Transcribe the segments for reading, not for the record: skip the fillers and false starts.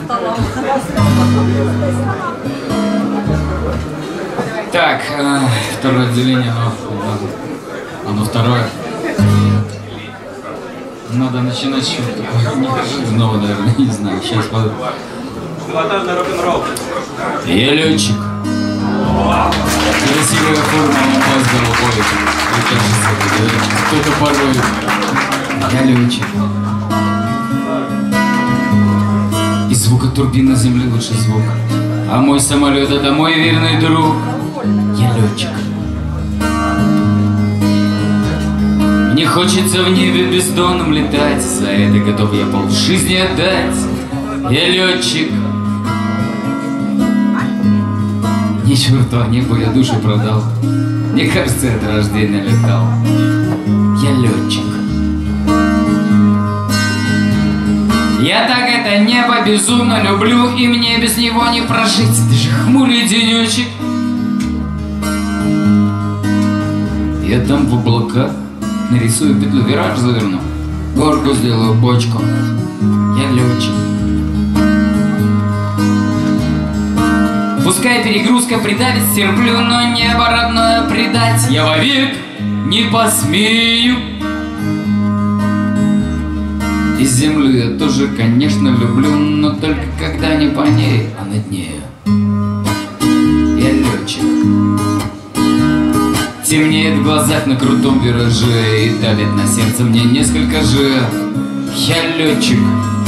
Так, второе отделение, оно второе. Надо начинать с чего-то неожиданного, наверное, не знаю. Сейчас подумаю. Рок-н-ролл. Я летчик. Красивая форма, он опаздывал поезд. Кто-то порой. Я летчик. И звука турбины земли лучше звук. А мой самолет — это мой верный друг. Я летчик. Мне хочется в небе бездонном летать. За это готов я полжизни отдать. Я летчик. Ни черту о небу я душу продал. Мне кажется, я от рождения летал. Я летчик. Я так это небо безумно люблю, и мне без него не прожить. Даже хмурый денечек. Я там в облаках нарисую петлю, вираж заверну, горку сделаю, бочку. Я летчик. Пускай перегрузка придавит, терплю, но небо родное предать я вовек не посмею. И землю я тоже, конечно, люблю, но только когда не по ней, а над нею. Я летчик. Темнеет в глазах на крутом вираже, и давит на сердце мне несколько же. Я летчик.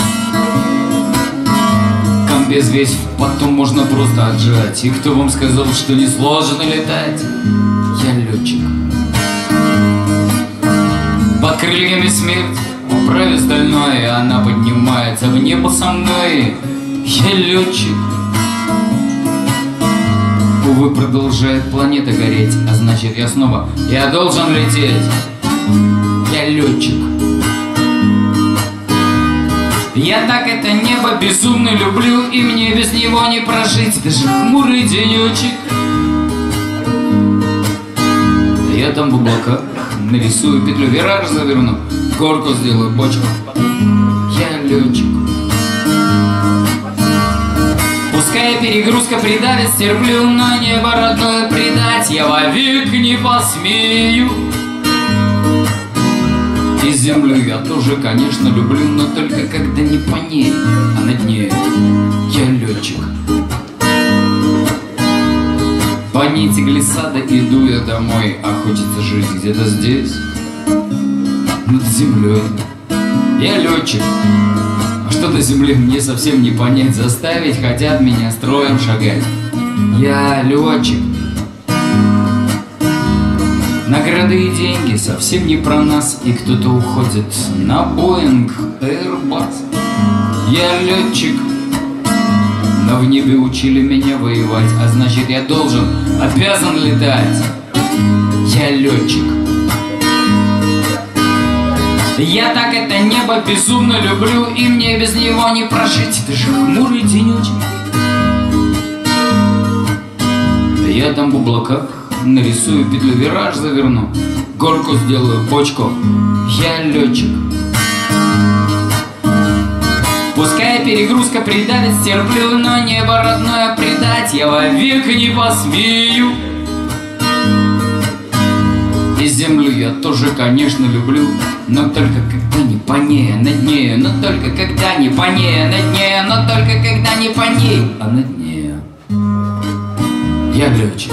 Комбез весь в потом можно просто отжать. И кто вам сказал, что не сложно летать? Я летчик. Под крыльями смерть, управе стальной, и она поднимается в небо со мной. Я летчик. Увы, продолжает планета гореть, а значит я должен лететь. Я летчик. Я так это небо безумно люблю, и мне без него не прожить даже хмурый денечек. Я там в облаках нарисую петлю, вираж заверну, горку сделаю, бочку. Я летчик. Пускай перегрузка придавит, стерплю, но небо родное предать я вовек не посмею. И землю я тоже, конечно, люблю, но только когда не по ней, а над ней. Я летчик. По нити глиссада иду я домой, а хочется жить где-то здесь, над землей. Я летчик. А что до земли мне совсем не понять, заставить хотят меня строем шагать. Я летчик. Награды и деньги совсем не про нас, и кто-то уходит на Боинг, Airbus. Я летчик. Но в небе учили меня воевать, а значит я обязан летать. Я летчик. Я так это небо безумно люблю, и мне без него не прожить даже хмурый денечек. Я там в облаках нарисую петлю, вираж заверну, горку сделаю, бочку. Я летчик. Пускай перегрузка придавит, стерплю, но небо родное предать я вовек не посмею. И землю я тоже, конечно, люблю, но только когда не по ней, а над нею. Но только когда не по ней, а над нею. Но только когда не по ней, а над нею. Я летчик.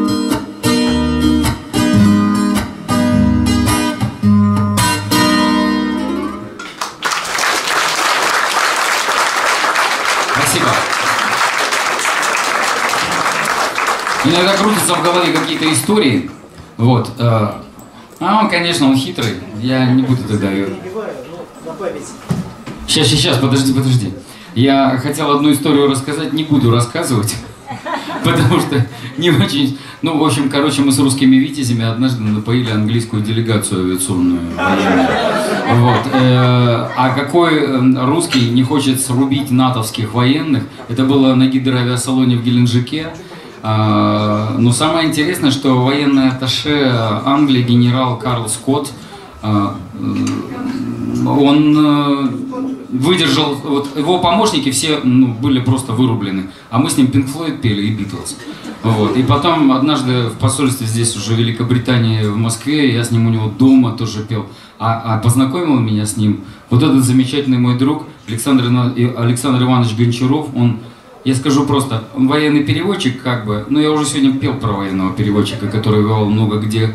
Спасибо. Иногда крутятся в голове какие-то истории. Вот. Он, конечно, он хитрый. Я не буду тогда ее... Сейчас, подожди. Я хотел одну историю рассказать, не буду рассказывать, потому что не очень... Ну, в общем, мы с русскими витязями однажды напоили английскую делегацию авиационную. Вот. А какой русский не хочет срубить натовских военных? Это было на гидроавиасалоне в Геленджике. Но самое интересное, что военный атташе Англии генерал Карл Скотт, он выдержал, вот его помощники все были просто вырублены, а мы с ним Pink Floyd пели и Beatles. Вот. И потом однажды в посольстве здесь уже в Великобритании, в Москве, я с ним у него дома тоже пел. А познакомил меня с ним вот этот замечательный мой друг Александр Иванович Гончаров. Он, я скажу просто, он военный переводчик как бы, но я уже сегодня пел про военного переводчика, который воевал много где,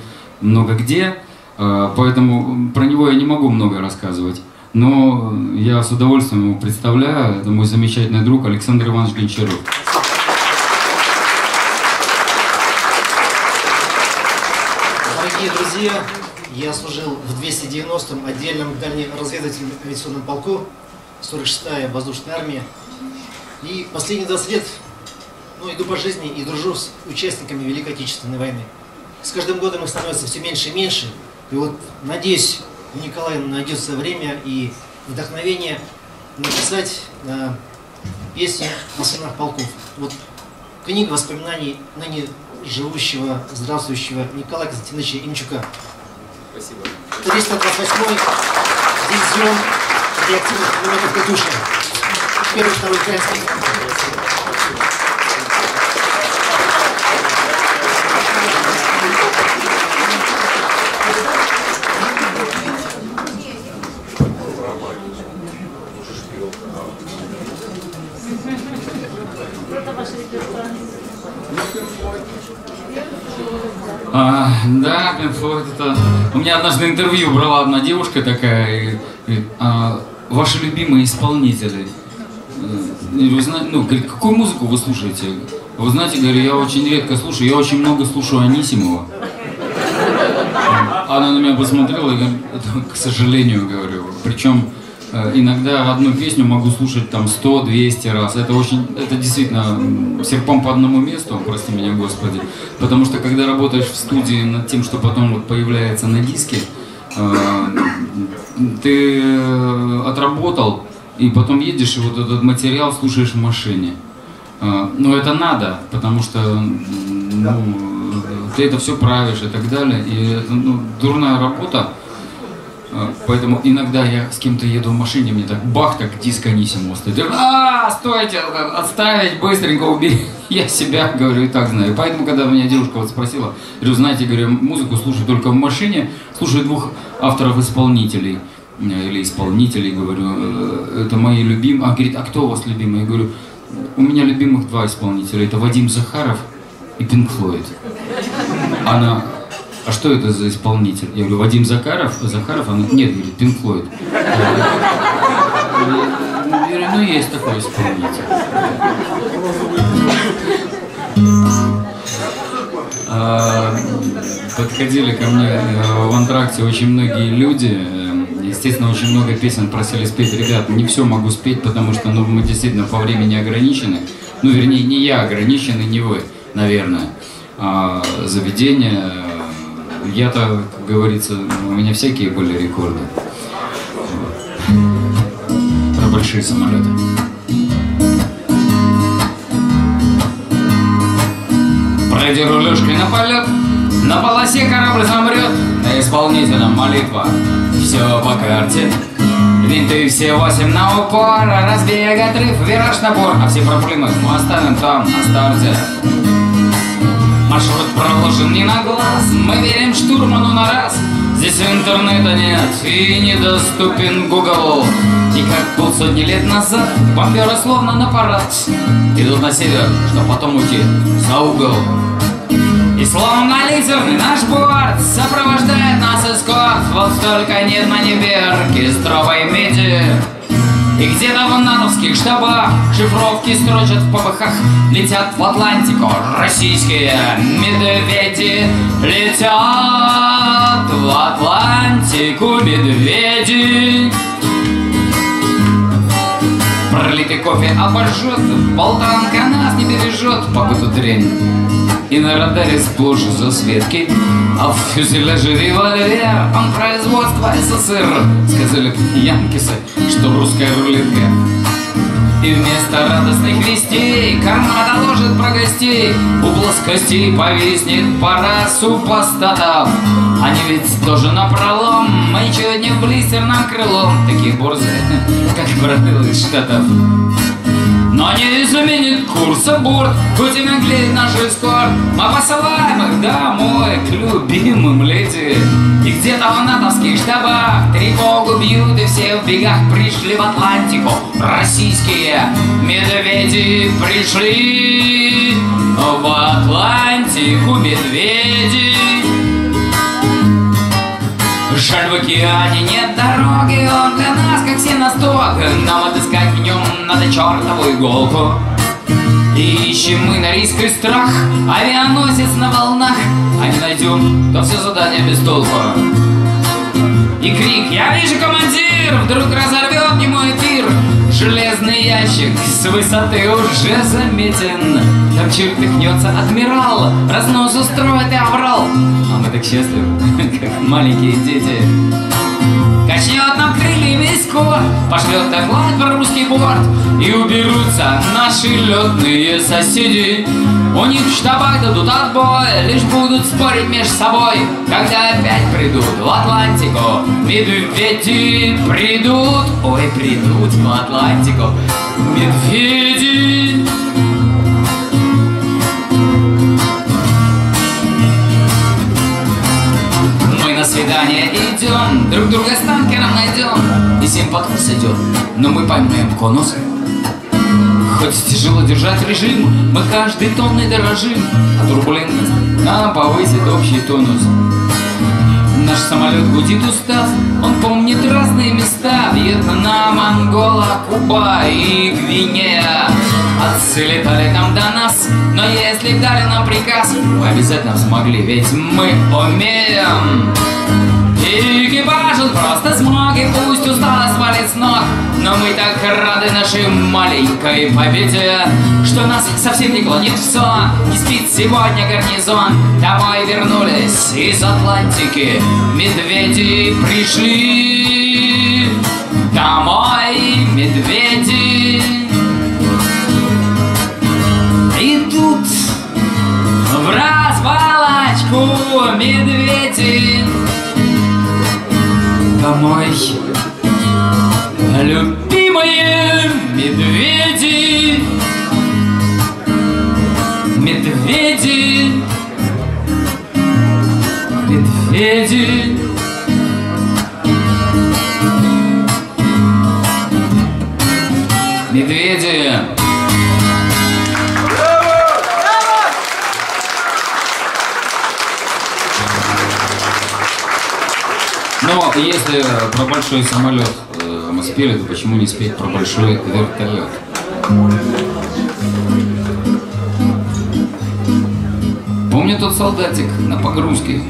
поэтому про него я не могу много рассказывать. Но я с удовольствием его представляю, это мой замечательный друг Александр Иванович Гончаров. Дорогие друзья, я служил в 290-м отдельном дальнеразведывательном авиационном полку, 46-я воздушная армия. И последние 20 лет иду по жизни и дружу с участниками Великой Отечественной войны. С каждым годом их становится все меньше и меньше. И вот, надеюсь, у Николая найдется время и вдохновение написать песню о сынах полков. Вот книга воспоминаний ныне живущего, здравствующего Николая Константиновича Инчука. Спасибо. 328-й дивизион реактивных пулеметов «Катюша». Первый, второй украинский. Да, Pink Floyd, это... У меня однажды интервью брала одна девушка такая, и ваши любимые исполнители. Вы знаете, говорит, какую музыку вы слушаете? Вы знаете, говорю, я очень редко слушаю, я очень много слушаю Анисимова. Она на меня посмотрела и говорит, к сожалению, говорю. Причем иногда одну песню могу слушать там 100-200 раз. Это действительно серпом по одному месту, прости меня, Господи. Потому что когда работаешь в студии над тем, что потом вот появляется на диске, ты отработал, и потом едешь и вот этот материал слушаешь в машине. Но это надо, потому что ты это все правишь и так далее. И это дурная работа. Поэтому иногда я с кем-то еду в машине, мне так бах, так диск Анисимова стоит. Стойте, отставить, быстренько убери. Я себя, говорю, и так знаю. Поэтому, когда меня девушка вот спросила, говорю, знаете, говорю, музыку слушаю только в машине, слушаю двух авторов-исполнителей. Или исполнителей, говорю, это мои любимые. Говорит, а кто у вас любимый? Я говорю, у меня любимых два исполнителя, это Вадим Захаров и Pink Floyd. Она, а что это за исполнитель? Я говорю, Вадим Захаров? Она, нет, говорит, Pink Floyd. Я говорю, есть такой исполнитель. Подходили ко мне в антракте очень многие люди. Естественно, очень много песен просили спеть. Ребят, не все могу спеть, потому что мы действительно по времени ограничены. Вернее, не я ограничен, и не вы, наверное. Заведение. Я-то, как говорится, у меня всякие были рекорды. Про большие самолеты. Пройди рулежкой на полет, на полосе корабль замрет, на исполнителям молитва. Все по карте, винты все 8 на упор, разбег, отрыв, вираж, набор, а все проблемы мы оставим там, на старте. Маршрут проложен не на глаз, мы верим штурману на раз. Здесь интернета нет и недоступен Google. И как полсотни лет назад бомберы словно на парад идут на север, чтоб потом уйти за угол. И словно лазерный наш борт сопровождает нас эскорт. Вот столько нет на небе оркестровой меди. И где-то в натовских штабах шифровки строчат в ППХ. Летят в Атлантику российские медведи. Летят в Атлантику медведи. Пролитый кофе обожжет, болтанка нас не бережет, погоду дрянь. И на радаре сплошь засветки, а в фюзеляже револьвер, он производства СССР. Сказали янкисы, что русская рулетка. И вместо радостных вестей карма доложит про гостей. У плоскостей повиснет пара супостатов. Они ведь тоже напролом, мы чуть не в блистерном крылом. Такие борзые, как правило, из Штатов. Но не изменит курса борт, хоть и наглеет наш эскорт. Мы посылаем их домой к любимым леди. И где-то в натовских штабах тревогу бьют, и все в бегах пришли в Атлантику. Российские медведи пришли в Атлантику, медведи. Жаль, в океане нет дороги, он для нас как сеносток. Нам отыскать в нем надо чертову иголку. И ищем мы на риск и страх авианосец на волнах. А не найдем, то все задание без толку. И крик «Я вижу, командир!» вдруг разорвет немой эфир. Железный ящик с высоты уже заметен. Там чертыхнется адмирал, разнос устроит и оврал. А мы так счастливы, как маленькие дети. Качнет нам крыльями скор, пошлет доклад про русский борт. И уберутся наши летные соседи. У них в штабах дадут отбой, лишь будут спорить между собой. Когда опять придут в Атлантику медведи, придут, ой, придут в Атлантику медведи. Мы на свидание идем, друг друга с танкером найдем. И 7 под курс идет, но мы поймаем конус. Хоть тяжело держать режим, мы каждой тонной дорожим, а турбулентность нам повысит общий тонус. Наш самолет гудит устав, он помнит разные места: Вьетнам, Ангола, Куба и Гвинея. Отцы летали там до нас, но если б дали нам приказ, мы обязательно смогли, ведь мы умеем. И экипаж он просто смог, и пусть усталость валит с ног, но мы так рады нашей маленькой победе, что нас совсем не клонит в сон. Не спит сегодня гарнизон. Домой вернулись из Атлантики медведи, пришли домой медведи. И тут в развалочку медведи. Домой, любимые медведи, медведи, медведи. Медведи. Но если про большой самолет мы спели, то почему не спеть про большой вертолет? Помню тот солдатик на погрузке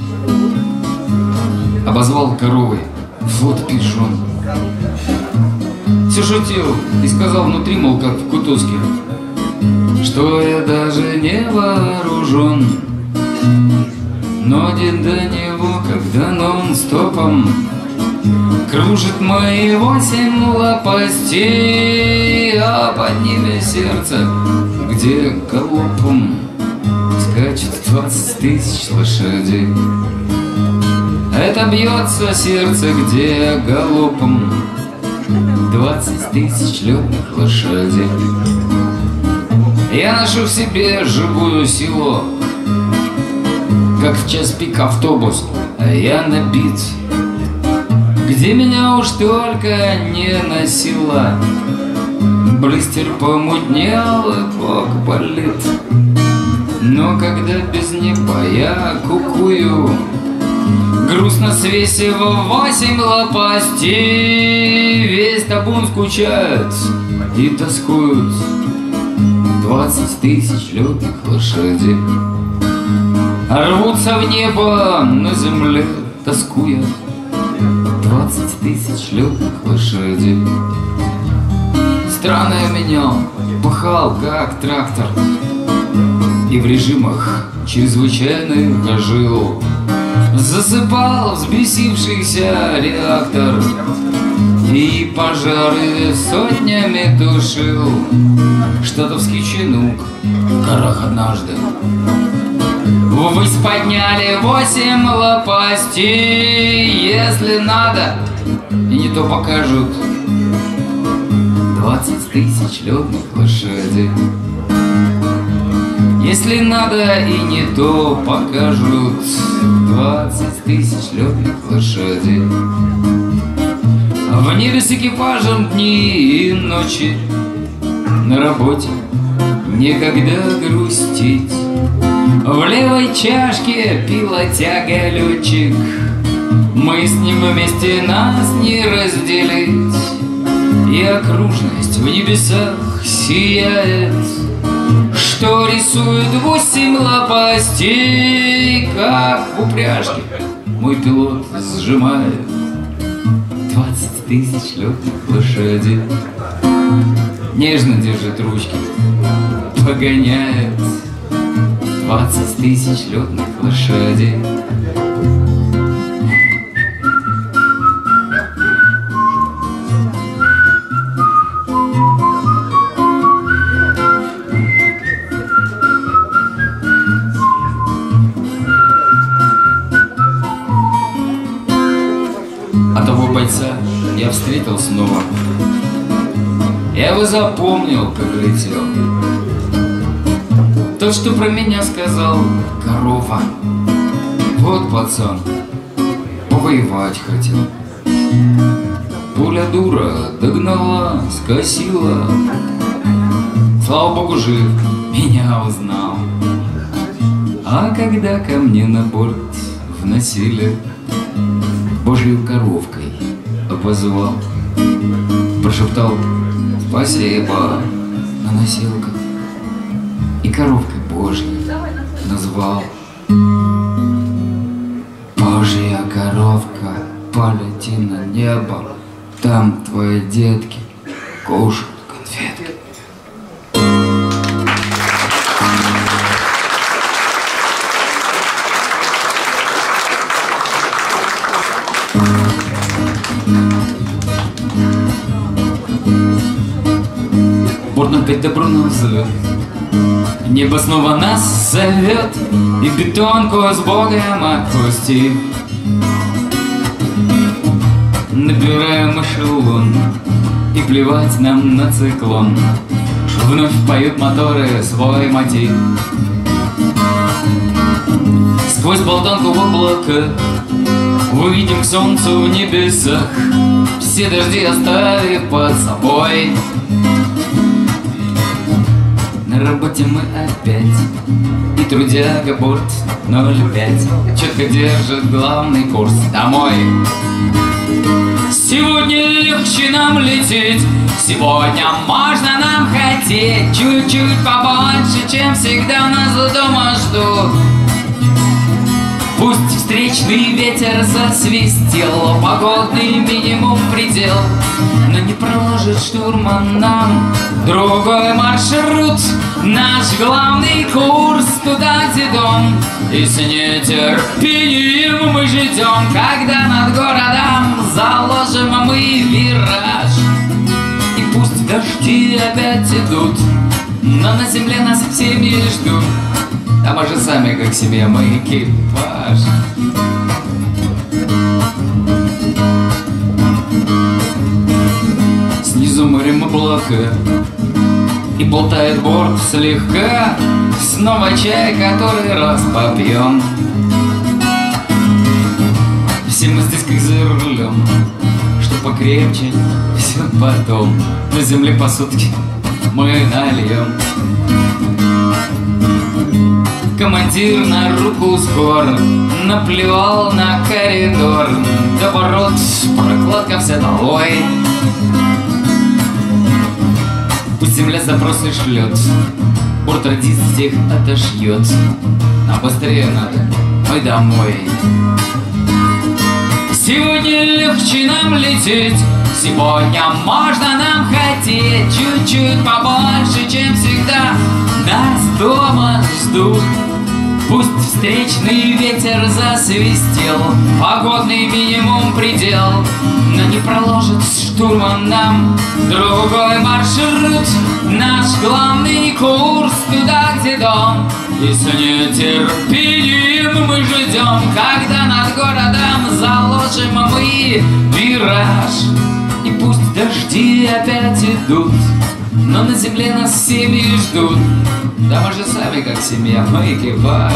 обозвал коровой: вот пижон. Все шутил и сказал внутри, мол, как в Кутузке, что я даже не вооружен. Но день до него, когда нон-стопом кружит мои 8 лопастей, а под ними сердце, где галопом скачет 20 тысяч лошадей. Это бьется сердце, где галопом 20 тысяч летных лошадей. Я ношу в себе живую силу, как в час пик автобус, а я набит. Где меня уж только не носило, блистер помутнел и бок болит. Но когда без неба я кукую, грустно свесив 8 лопастей, весь табун скучает и тоскуют 20 тысяч летных лошадей. Рвутся в небо, на земле тоскуя 20 тысяч летных лошадей. Странно я менял, пахал как трактор, и в режимах чрезвычайных жил. Засыпал взбесившийся реактор, и пожары сотнями тушил. Штатовский чинук в горах однажды ввысь подняли 8 лопастей. Если надо, и не то покажут 20 тысяч летных лошадей. Если надо, и не то покажут 20 тысяч летных лошадей. В небе с экипажем дни и ночи, на работе некогда грустить. В левой чашке пилотяга летчик, мы с ним вместе, нас не разделить. И окружность в небесах сияет, что рисует 8 лопастей, как в упряжке мой пилот сжимает 20 тысяч летных лошадей. Нежно держит ручки, погоняет 20 тысяч летных лошадей. А того бойца я встретил снова. Я его запомнил, как летел. Тот, что про меня сказал: корова. Вот пацан, повоевать хотел. Пуля дура догнала, скосила. Слава богу, жив, меня узнал. А когда ко мне на борт вносили, Божьей коровкой обозвал. Прошептал: спасибо на носилках. И коровкой Божьей назвал. Божья коровка, полети на небо, там твои детки кушают конфетки. Борт опять добро нам зовет, небо снова нас зовет, и бетонку с Богом отпусти. Набираем эшелон, и плевать нам на циклон. Вновь поют моторы свой мотив. Сквозь болтанку в облака выйдем к солнцу в небесах, все дожди оставив под собой. На работе мы опять, и трудяга борт 05 четко держит главный курс домой. Сегодня легче нам лететь, сегодня можно нам хотеть чуть-чуть побольше, чем всегда нас дома ждут. Пусть встречный ветер засвистел, погодный минимум предел, но не проложит штурман нам другой маршрут. Наш главный курс туда, где дом, и с нетерпением мы ждем, когда над городом заложим мы вираж. И пусть дожди опять идут, но на земле нас всеми ждут. А мы же сами, как семья, мы экипаж. Снизу морем облака, и болтает борт слегка. Снова чай, который раз попьем. Все мы здесь как за рулем, что покрепче, все потом. На земле по сутки мы нальем. Командир на руку скор наплевал на коридор. До ворот прокладка вся долой. Пусть земля запросы шлет, борт радист всех отошьет. Нам быстрее надо, мы домой. Сегодня легче нам лететь, сегодня можно нам хотеть чуть-чуть побольше, чем всегда. Нас дома ждут. Пусть встречный ветер засвистел, погодный минимум предел, но не проложит штурман нам другой маршрут. Наш главный курс туда, где дом, и с нетерпением мы ждем, когда над городом заложим мы вираж. И пусть дожди опять идут, но на земле нас всеми ждут. Да мы же сами как семья, мы экипаж.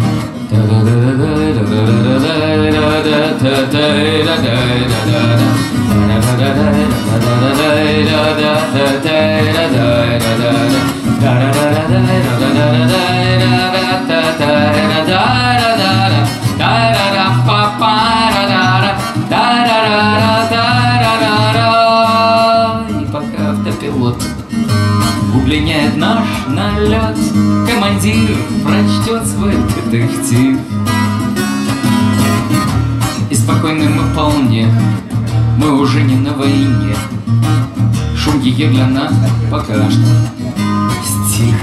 И пока автопилот удлиняет наш налет, командир прочтет свой детектив. И спокойны мы вполне, мы уже не на войне. Шум ее для нас пока что стих.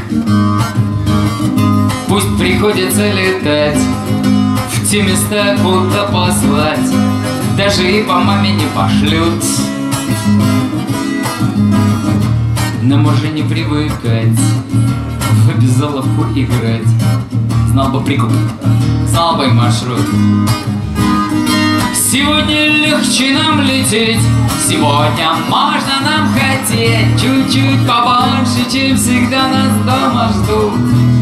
Пусть приходится летать в те места, куда послать, даже и по маме не пошлют. Нам уже не привыкать в обязаловку играть. Знал бы прикуп, знал бы маршрут. Сегодня легче нам лететь, сегодня можно нам хотеть чуть-чуть побольше, чем всегда нас дома ждут.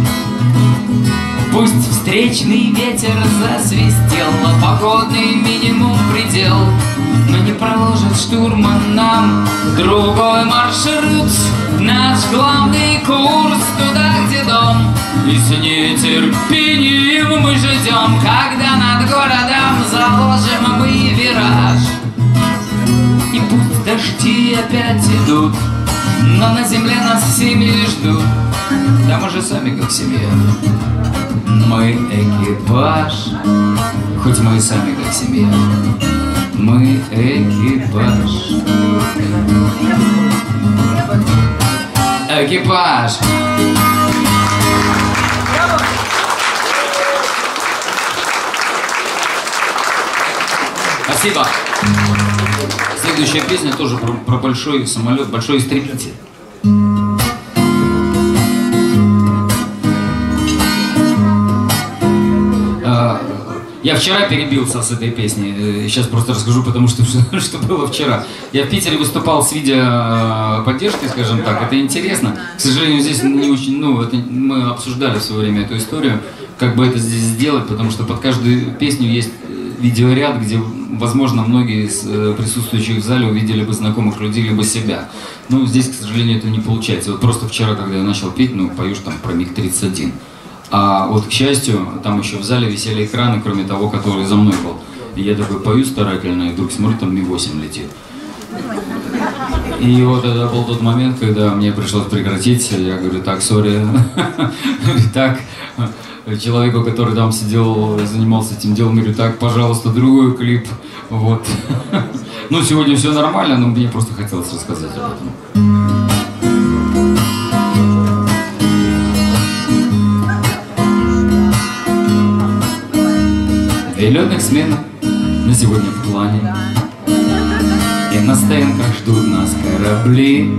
Пусть встречный ветер засвистел, погодный минимум предел, но не проложит штурман нам другой маршрут. Наш главный курс туда, где дом, и с нетерпением мы ждем, когда над городом заложим мы вираж. И пусть дожди опять идут, но на земле нас всеми ждут. Да мы же сами как семья, мы экипаж, хоть мы и сами как семья. Мы экипаж. Экипаж. Спасибо. Следующая песня тоже про большой самолет, большой истребитель. Я вчера перебился с этой песней, сейчас просто расскажу, потому что было вчера. Я в Питере выступал с видеоподдержкой, скажем так, это интересно. К сожалению, здесь не очень, мы обсуждали в свое время эту историю, как бы это здесь сделать, потому что под каждую песню есть видеоряд, где, возможно, многие из присутствующих в зале увидели бы знакомых людей, либо себя. Но здесь, к сожалению, это не получается. Вот просто вчера, когда я начал петь, поешь там про МиГ-31. А вот, к счастью, там еще в зале висели экраны, кроме того, который за мной был. И я такой пою старательно, и вдруг смотрю, там Ми-8 летит. И вот это был тот момент, когда мне пришлось прекратить. Я говорю, так, сори. Так, человеку, который там сидел, занимался этим делом, говорю, так, пожалуйста, другой клип. Вот. Ну, сегодня все нормально, но мне просто хотелось рассказать об этом. Две летных смены на сегодня в плане, и на стоянках ждут нас корабли.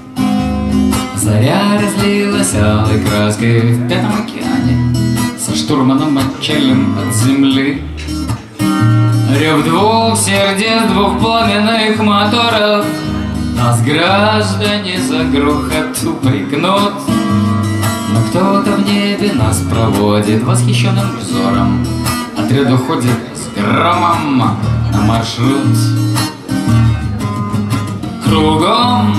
Заря разлилась алой краской в Пятом океане, со штурманом отчалим от земли. Рев двух сердец, двух пламенных моторов нас граждане за грохот упрекнут. Но кто-то в небе нас проводит восхищенным взором. Отряд уходит с громом на маршрут. Кругом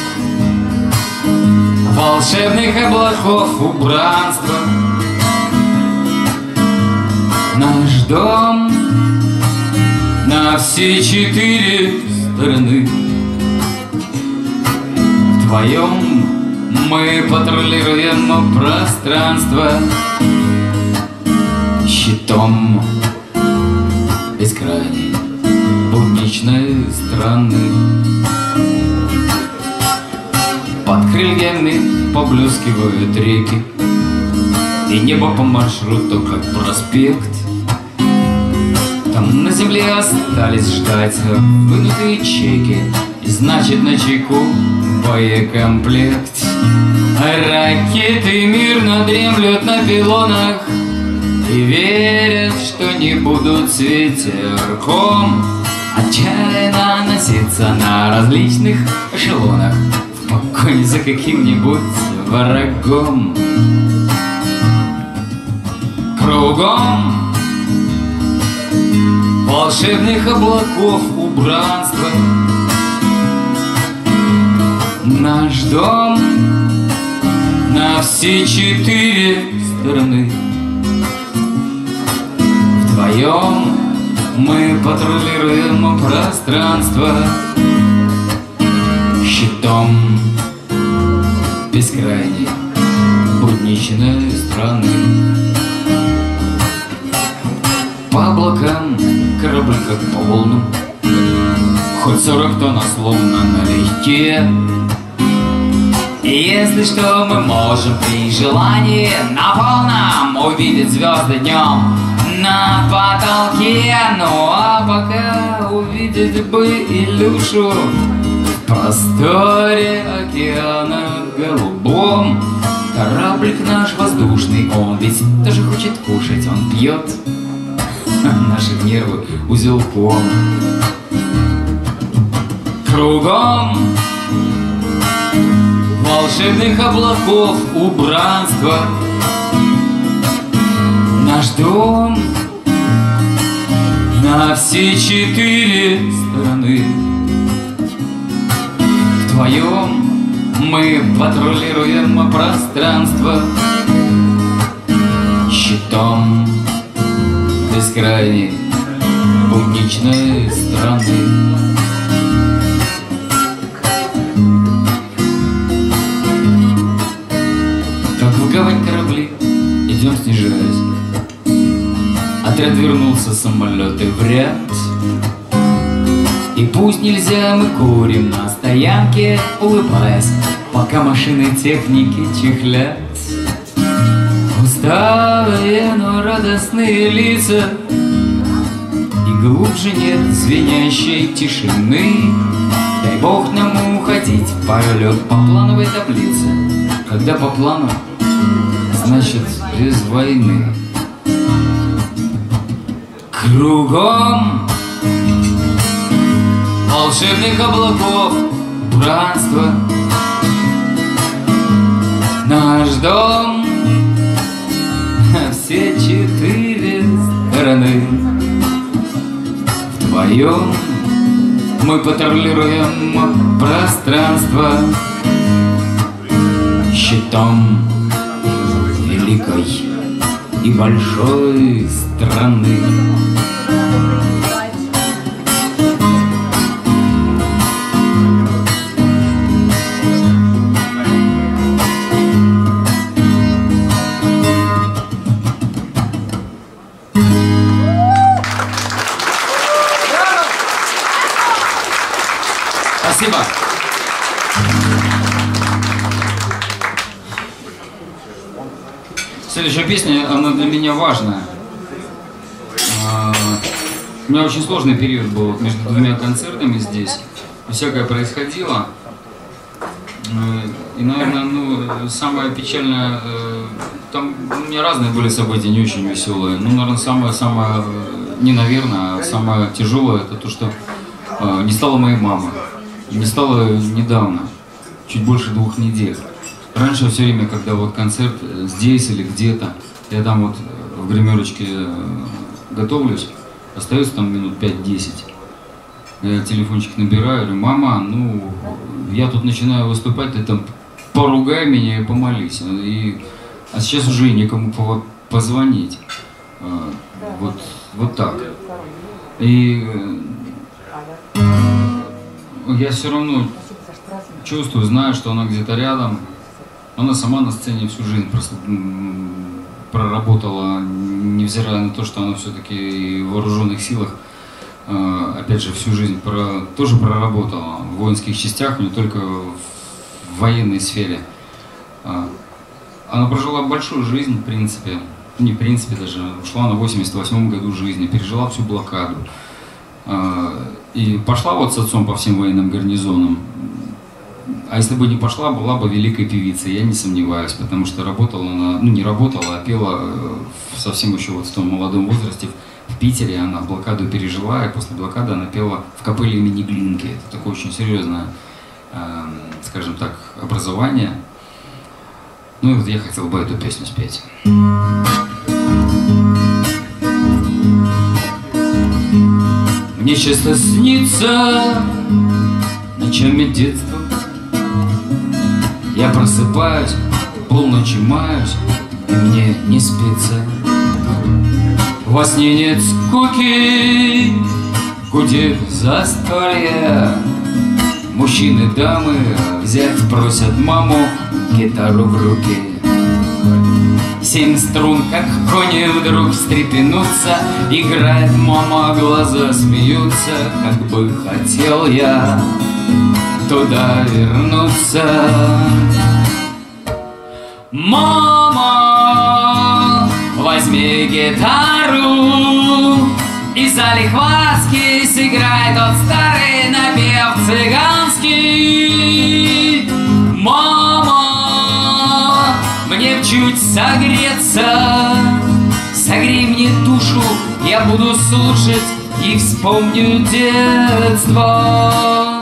волшебных облаков убранства. Наш дом на все четыре стороны. Вдвоем мы патрулируем пространство щитом бескрайней будничной страны. Под крыльями поблескивают реки, И небо по маршруту, как проспект. Там на земле остались ждать вынутые чеки, и значит на чеку боекомплект. Ракеты мирно дремлют на пилонах и верят, что не будут с ветерком отчаянно носиться на различных эшелонах в погоне за каким-нибудь врагом. Кругом волшебных облаков убранства наш дом на все 4 стороны. Вдвоем мы патрулируем пространство щитом бескрайней будничной страны. По облакам корабль как по волнам, хоть 40 тонн, а словно налегке. И если что, мы можем при желании на полном увидеть звезды днем на потолке. Ну а пока увидеть бы Илюшу в просторе океана голубом. Кораблик наш воздушный, он ведь тоже хочет кушать, он пьет наши нервы узелком. Кругом волшебных облаков убранства наш дом на все 4 стороны. Вдвоем мы патрулируем пространство щитом бескрайней будничной страны. Как в гавань корабли идем снижаясь, отряд вернулся, самолеты в ряд. И пусть нельзя, мы курим на стоянке, улыбаясь, пока машины техники чехлят. Усталые, но радостные лица, и глубже нет звенящей тишины. Дай Бог нам уходить в полет по плановой таблице. Когда по плану, значит без войны. Кругом волшебных облаков убранства наш дом на все 4 стороны. Вдвоем мы патрулируем пространство щитом великой и большой страны. Спасибо. Следующая песня, она для меня важная. У меня очень сложный период был между 2 концертами здесь. Всякое происходило. И, наверное, самое печальное, там у меня разные были события, не очень веселые. Ну, наверное, самое, не наверное, а самое тяжелое, это то, что не стало моей мамы. Не стало недавно, чуть больше 2 недель. Раньше все время, когда вот концерт здесь или где-то, я там вот в гримерочке готовлюсь, остается там минут 5-10. Я телефончик набираю, говорю: мама, ну, я тут начинаю выступать, ты там поругай меня и помолись. А сейчас уже некому позвонить. Вот так. И я все равно чувствую, знаю, что она где-то рядом. Она сама на сцене всю жизнь просто проработала, невзирая на то, что она все-таки в вооруженных силах, опять же, всю жизнь тоже проработала в воинских частях, не только в военной сфере. она прожила большую жизнь, в принципе. Не в принципе даже. Ушла на 88-м году жизни, пережила всю блокаду. И пошла вот с отцом по всем военным гарнизонам. А если бы не пошла, была бы великой певицей, я не сомневаюсь, потому что работала она, ну не работала, а пела совсем еще вот в том молодом возрасте в Питере. Она блокаду пережила, и после блокады она пела в капелле имени Глинки. Это такое очень серьезное, скажем так, образование. Ну и вот я хотел бы эту песню спеть. Мне часто снится ночами детства. Я просыпаюсь, полночи маюсь, и мне не спится. Во сне нет скуки, гудит застолье. Мужчины, дамы взять просят маму гитару в руки. 7 струн, как кони, вдруг встрепенутся. Играет мама, глаза смеются. Как бы хотел я туда вернуться. Мама, возьми гитару и залихватски сыграй тот старый напев цыганский. Мама, мне чуть согреться, согрей мне душу, я буду слушать и вспомню детство.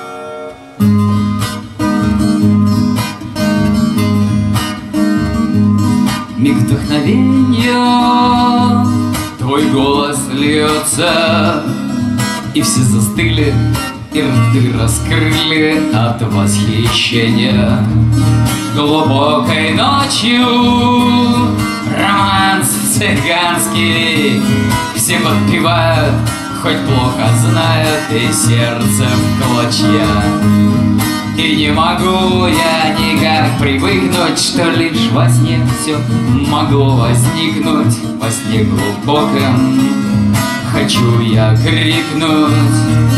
Миг вдохновения, твой голос льется, и все застыли, и рты раскрыли от восхищения. Глубокой ночью романс цыганский все подпевают, хоть плохо знают, и сердце в клочья. И не могу я никак привыкнуть, что лишь во сне все могло возникнуть. Во сне глубоком хочу я крикнуть: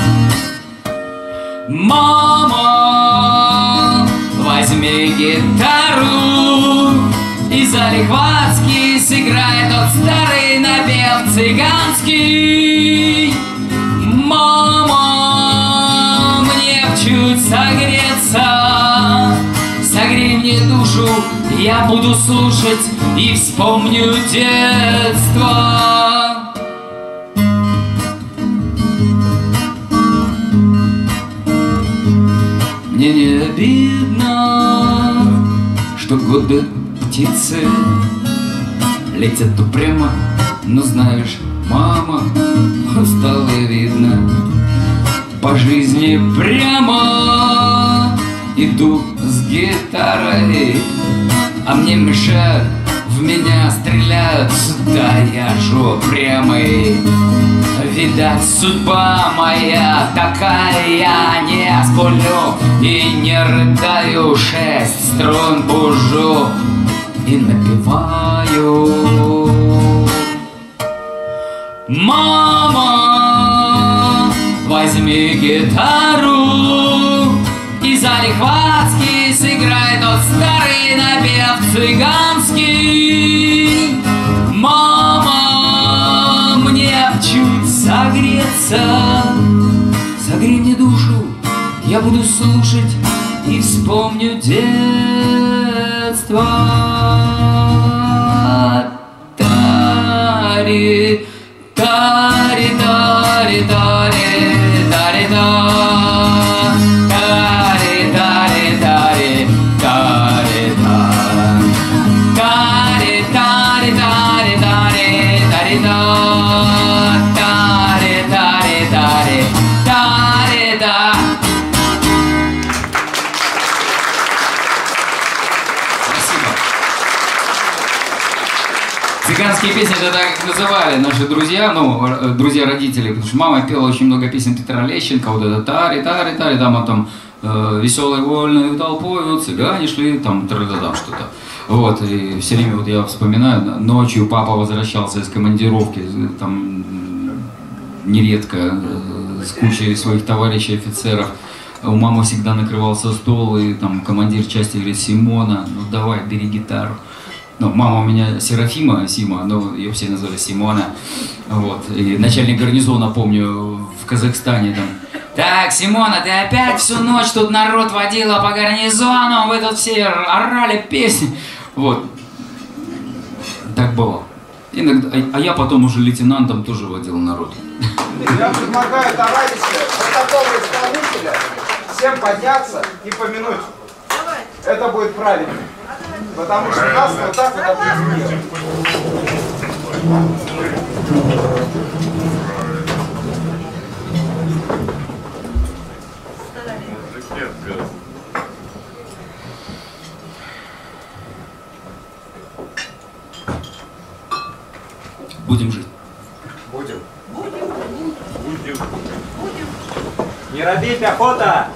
мама, возьми гитару и залихватски сыграй тот старый напев цыганский. Мама, мне чуть согреться, согрей мне душу, я буду слушать и вспомню детство. Мне не обидно, что годы птицы летят упрямо, но знаешь, мама, устала видно. По жизни прямо иду с гитарой, а мне мешают, в меня стреляют. Да я же упрямый, видать, судьба моя такая. Я не сплю и не рыдаю, 6 струн бужу и напеваю. Мама, возьми гитару и залихватски сыграй тот старый напев цыганский. Мама, мне чуть согреться, согрей мне душу, я буду слушать и вспомню детство. Тари, тари, тари, тари, тари, тари, тари, тари, тари, тари, тари, тари, тари, тари, тари, тари, тари, тари. Цыганские песни это так называли наши друзья, ну, друзья родителей, потому что мама пела очень много песен Петра Лещенко, вот это тари-тари-тари, там веселой вольной толпой, вот цыгане шли, там что-то. Вот, и все время вот я вспоминаю, ночью папа возвращался из командировки, там нередко с кучей своих товарищей офицеров. У мамы всегда накрывался стол, и там командир части говорит: Симона, ну давай, бери гитару. Ну, мама у меня Серафима, Сима, но ее все назвали Симона. Вот. И начальник гарнизона, помню, в Казахстане там: так, Симона, ты опять всю ночь тут народ водила по гарнизону, вы тут все орали песни. Вот. Так было. Иногда, а я потом уже лейтенантом тоже водил народ. Я предлагаю, товарищи, протокол исполнителя всем подняться и помянуть. Это будет правильно. Потому что нас вот так вот определили. Будем жить. Будем. Будем. Не робить, охота!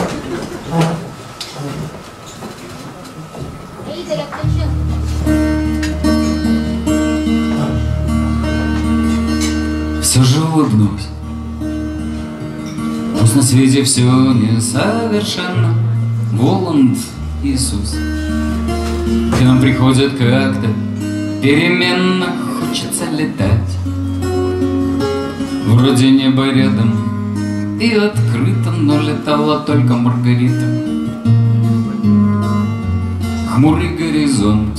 Все же улыбнусь. Пусть на свете все несовершенно. Воланд Иисус. К нам приходят как-то переменно. Хочется летать. Вроде небо рядом и открыто, но летала только Маргарита. Хмурый горизонт,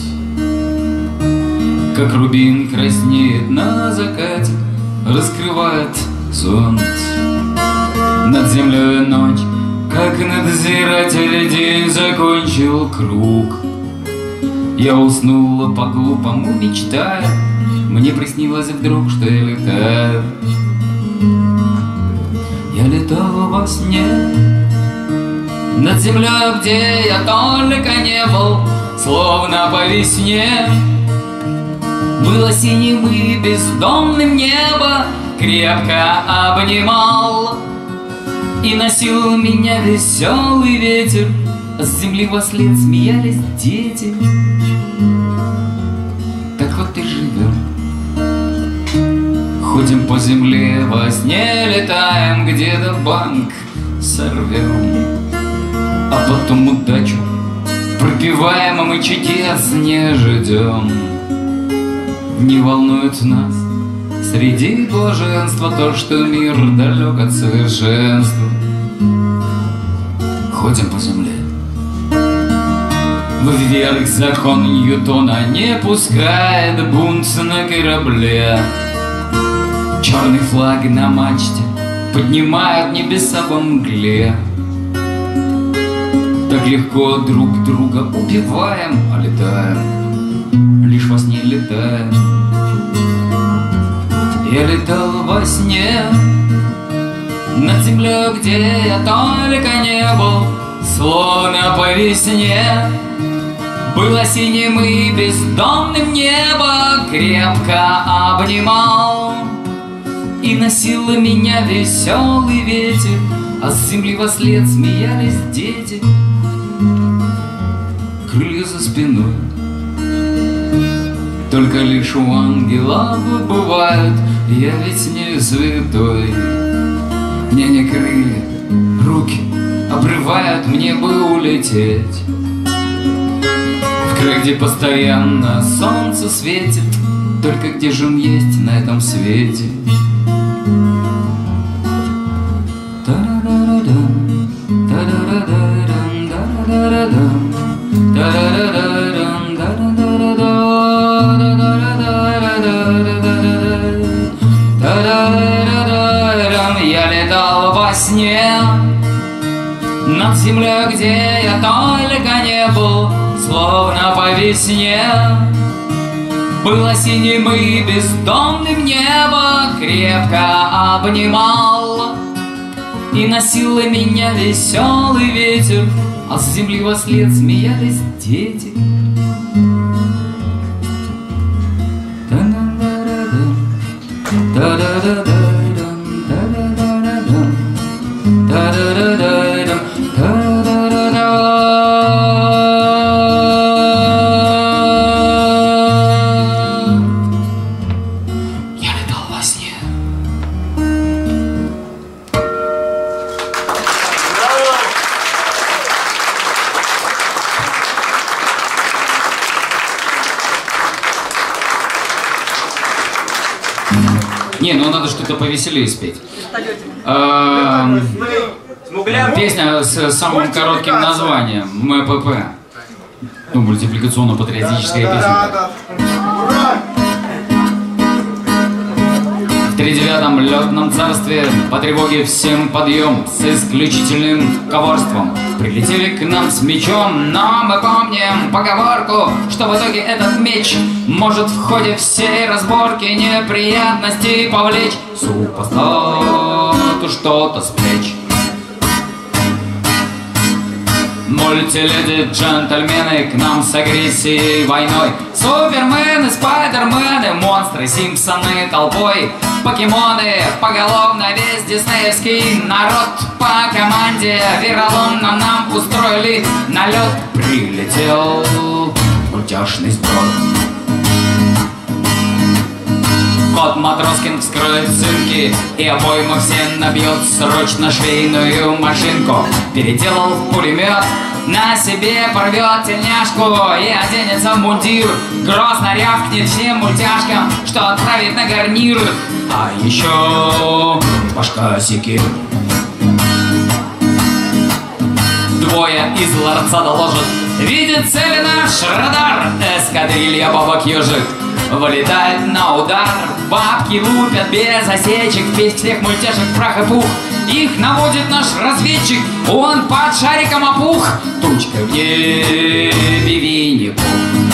как рубин, краснеет на закате, раскрывает зонт. Над землей ночь, как надзиратель, день закончил круг. Я уснула по-глупому, мечтая. Мне приснилось вдруг, что я летаю. Я летала во сне над землей, где я только не был, словно по весне. Было синим и бездонным небо, крепко обнимал и носил меня веселый ветер, а с земли вослед смеялись дети. Так вот и живем. Ходим по земле, во сне летаем, где-то банк сорвем, а потом удачу пропиваем, а мы чудес не ждем. Не волнует нас среди блаженства то, что мир далек от совершенства. Ходим по земле. Вверх закон Ньютона не пускает бунт на корабле. Черный флаг на мачте поднимают небеса во мгле. Так легко друг друга убиваем, а летаем, лишь во сне летаем. Я летал во сне над землей, где я только не был, словно по весне. Было синим и бездонным небо, крепко обнимал и носил меня веселый ветер, а с земли вослед смеялись дети. Крылья за спиной только лишь у ангелов бывают, я ведь не святой. Мне не крылья, руки обрывают, мне бы улететь в край, где постоянно солнце светит. Только где же он есть на этом свете? Я летал во сне над землей, где я только не был, словно по весне. Было синим и бездонным небо, крепко обнимал и носил меня веселый ветер, а с земли вослед смеялись дети. Я летал во сне. Не, ну надо что-то повеселее спеть. Песня с самым коротким названием МПП. Ну, мультипликационно-патриотическая песня. В 39-м лётном царстве по тревоге всем подъем с исключительным коварством. Прилетели к нам с мечом, но мы помним поговорку, что в итоге этот меч может в ходе всей разборки неприятностей повлечь супостату что-то с плеч. Мультиледи, джентльмены к нам с агрессией войной. Супермены, спайдермены, монстры, симпсоны толпой. Покемоны, поголовно весь диснеевский народ. По команде вероломно нам устроили налет. Прилетел мультяшный сброд. Кот Матроскин вскроет цинки и обойму всем набьет срочно швейную машинку. Переделал в пулемет, на себе порвет тельняшку и оденется в мундир. Грозно рявкнет всем мультяшкам, что отправит на гарнир. А еще башка секир. Двое из ларца доложат: видит цели наш радар. Эскадрилья бабок-ежик вылетает на удар. Бабки лупят без осечек, весь всех мультяшек в прах и пух. Их наводит наш разведчик, он под шариком опух. Тучка в небе, Винни-Пух.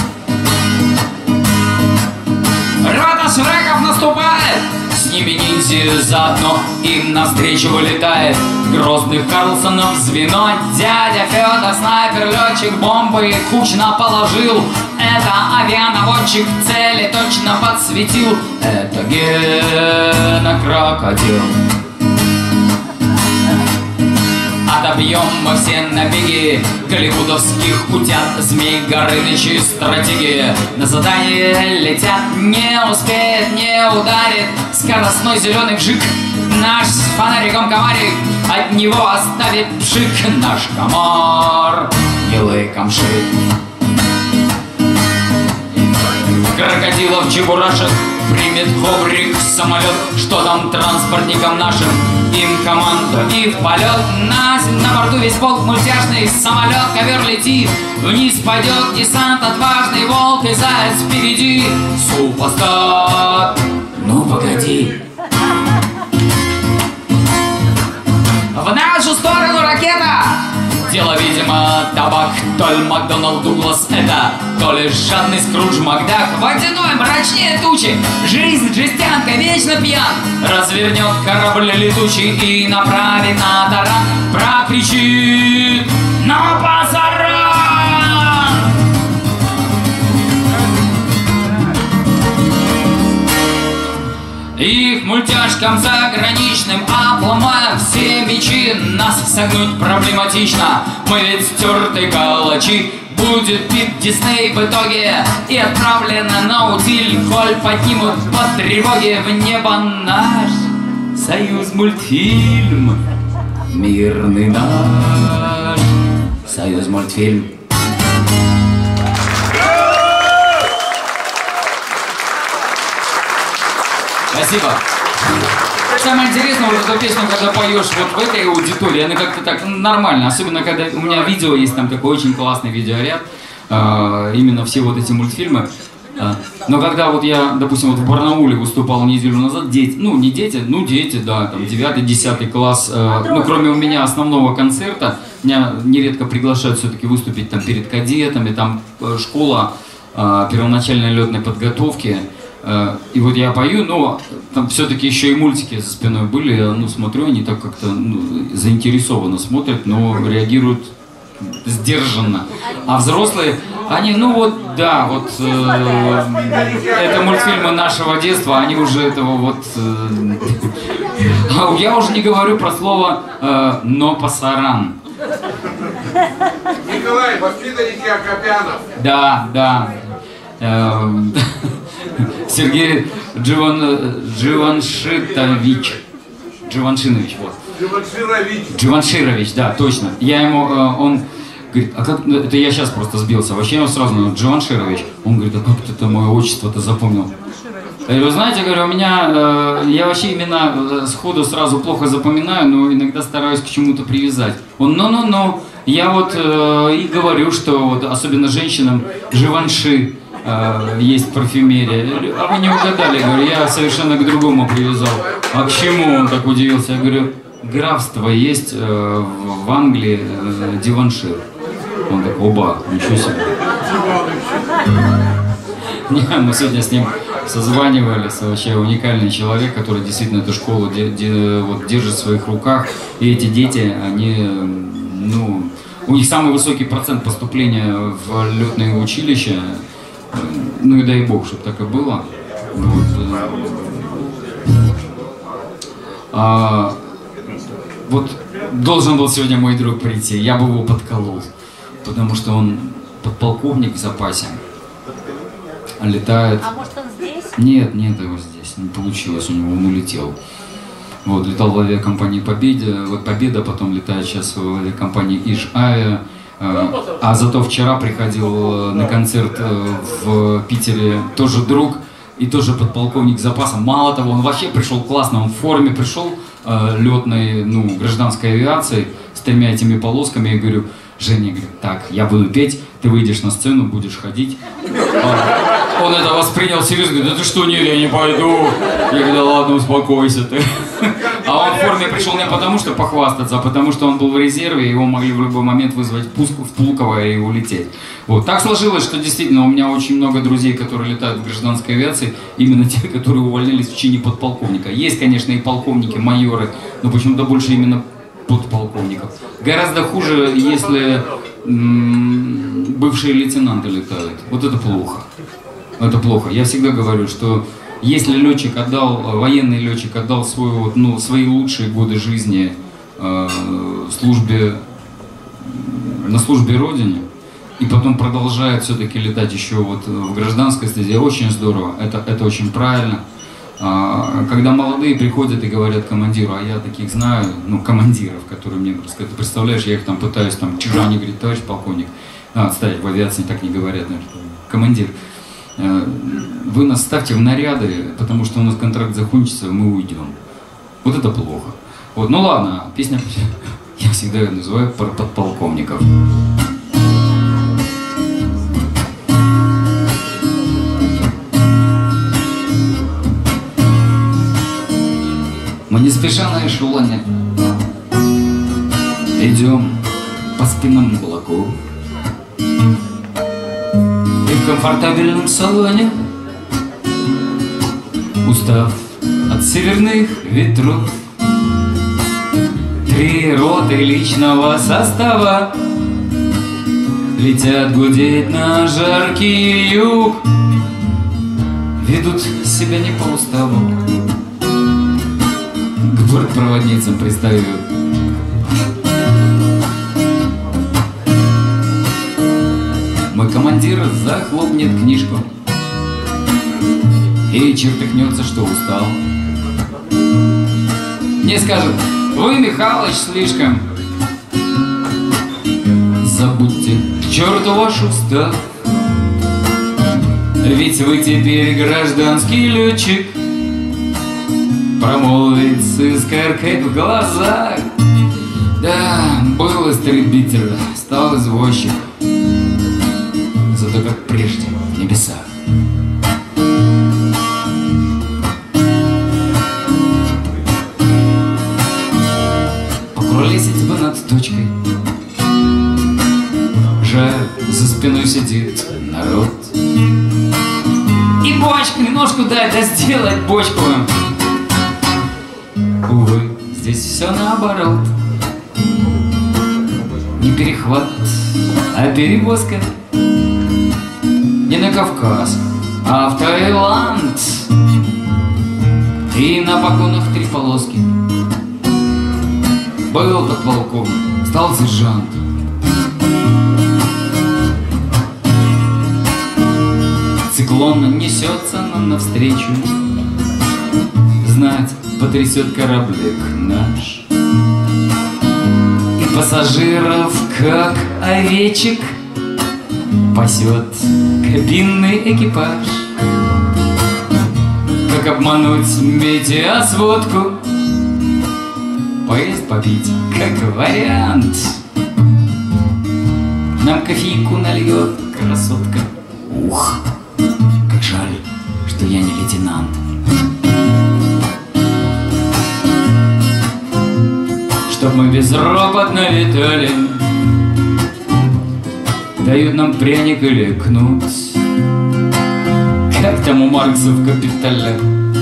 Рота Шреков наступает, с ними ниндзя заодно им навстречу вылетает. Грозных Карлсонов звено, дядя Фёдор, снайпер-летчик, бомбы кучно положил. Это авианаводчик, цели точно подсветил. Это Гена Крокодил. Отобьем мы все набеги голливудовских утят. Змей Горынычи стратегии на задание летят. Не успеет, не ударит скоростной зеленый вжик. Наш с фонариком комарик от него оставит пшик. Наш комар милый камшик. Крокодилов чебурашек примет хобрик самолет. Что там транспортникам нашим? Им команда и в полет. На борту весь полк мультяшный. Самолет, ковер летит. Вниз пойдет десант, отважный волк и заяц впереди. Супостат, ну погоди. В нашу сторону ракета. Дело, видимо, табак. То ли Макдоналд Дуглас это, то ли жадный Скрудж Макдак. Водяной мрачнее тучи, жизнь жестянка, вечно пьян. Развернет корабль летучий и направит на таран. Прокричит: на пасаран! Их мультяшкам заграничным обломаем все мечи. Нас согнуть проблематично, мы ведь стертые калачи. Будет бит Дисней в итоге и отправлено на утиль. Коль поднимут по тревоге в небо наш союз мультфильм. Мирный наш союз мультфильм. Спасибо. Самое интересное, вот эту песню, когда поешь вот в этой аудитории, она как-то так нормально. Особенно, когда у меня видео есть, там такой очень классный видеоряд. Именно все вот эти мультфильмы. Но когда вот я, допустим, вот в Барнауле выступал неделю назад, дети, ну не дети, ну дети, да, там 9-10 класс, ну кроме у меня основного концерта, меня нередко приглашают все-таки выступить там перед кадетами, там школа первоначальной летной подготовки. И вот я пою, но там все-таки еще и мультики за спиной были, я, ну, смотрю, они так как-то заинтересованно смотрят, но реагируют сдержанно. А взрослые, они, ну вот, да, вот, это мультфильмы нашего детства, они уже этого вот... Я уже не говорю про слово «но пасаран». Николай, воспитанники Акопянов. Да, да. Сергей Дживаншитович. Дживаншинович, вот. Дживанширович, да, точно. Я ему, он говорит, а как, это я сейчас просто сбился, вообще я сразу, Дживанширович. Он говорит, а как ты это мое отчество-то запомнил? Я говорю, знаете, говорю, у меня, я вообще имена сходу сразу плохо запоминаю, но иногда стараюсь к чему-то привязать. Он, ну, я вот и говорю, что вот, особенно женщинам, Живанши есть в парфюмерии. Я говорю, а вы не угадали, говорю, я совершенно к другому привязал. А к чему? Он так удивился. Я говорю, графство есть в Англии Диваншир. Он такой, оба, ничего себе. Не, мы сегодня с ним созванивались, вообще уникальный человек, который действительно эту школу вот, держит в своих руках. И эти дети, они, ну, у них самый высокий процент поступления в летное училище. Ну и дай бог, чтобы так и было. Вот должен был сегодня мой друг прийти, я бы его подколол, потому что он подполковник в запасе. Летает. А может он здесь? Нет, нет его здесь, не получилось у него, он улетел. Вот, летал в авиакомпании Победа, вот Победа, потом летает сейчас в авиакомпании Иж-Авиа. А зато вчера приходил на концерт в Питере тоже друг и тоже подполковник запаса. Мало того, он вообще пришел классно, он в форме пришел летной, ну, гражданской авиации с 3 этими полосками. Я говорю, Женя, говорю, так, я буду петь, ты выйдешь на сцену, будешь ходить. Он это воспринял серьезно, говорит, да ты что, нет, я не пойду. Я говорю, да ладно, успокойся ты. А он в форме пришел не потому, что похвастаться, а потому, что он был в резерве, и его могли в любой момент вызвать в Пулково и улететь. Вот. Так сложилось, что действительно у меня очень много друзей, которые летают в гражданской авиации, именно те, которые увольнялись в чине подполковника. Есть, конечно, и полковники, майоры, но почему-то больше именно подполковников. Гораздо хуже, если бывшие лейтенанты летают. Вот это плохо. Это плохо. Я всегда говорю, что если летчик отдал, военный летчик отдал свою, ну, свои лучшие годы жизни службе, на службе Родине, и потом продолжает все-таки летать еще вот в гражданской стезе, очень здорово, это очень правильно. Когда молодые приходят и говорят командиру, а я таких знаю, ну, командиров, которые мне просто, ты представляешь, я их там пытаюсь, там, они говорят, товарищ полковник, кстати, в авиации так не говорят, командир, вы нас ставьте в наряды, потому что у нас контракт закончится, мы уйдем. Вот это плохо. Вот, ну ладно, песня, я всегда ее называю про подполковников. Мы не спеша на эшелоне идем по спинному молоку. И в комфортабельном салоне, устав от северных ветров, 3 роты личного состава летят гудеть на жаркий юг, ведут себя не по уставу, к бортпроводницам пристают. Мой командир захлопнет книжку и чертыхнется, что устал. Мне скажет, вы, Михалыч, слишком. Забудьте к черту ваш устав, ведь вы теперь гражданский летчик. Промолвит с искоркой в глазах. Да, был истребитель, стал извозчик, зато как прежде в небесах. Покуролесить бы над точкой, жаль, за спиной сидит народ. И бочку, немножко дай, да сделать бочку. Увы, здесь все наоборот. Не перехват, а перевозка. Не на Кавказ, а в Таиланд. И на погонах 3 полоски. Был подполковник, стал сержант. Циклон несется нам навстречу, знать потрясет кораблик наш. И пассажиров, как овечек, пасет кабинный экипаж. Как обмануть метеосводку, поесть, попить, как вариант. Нам кофейку нальет красотка. Ух, как жаль, что я не лейтенант. Чтоб мы безропотно летали, дают нам пряник или кнут, как там у Маркса в «Капитале».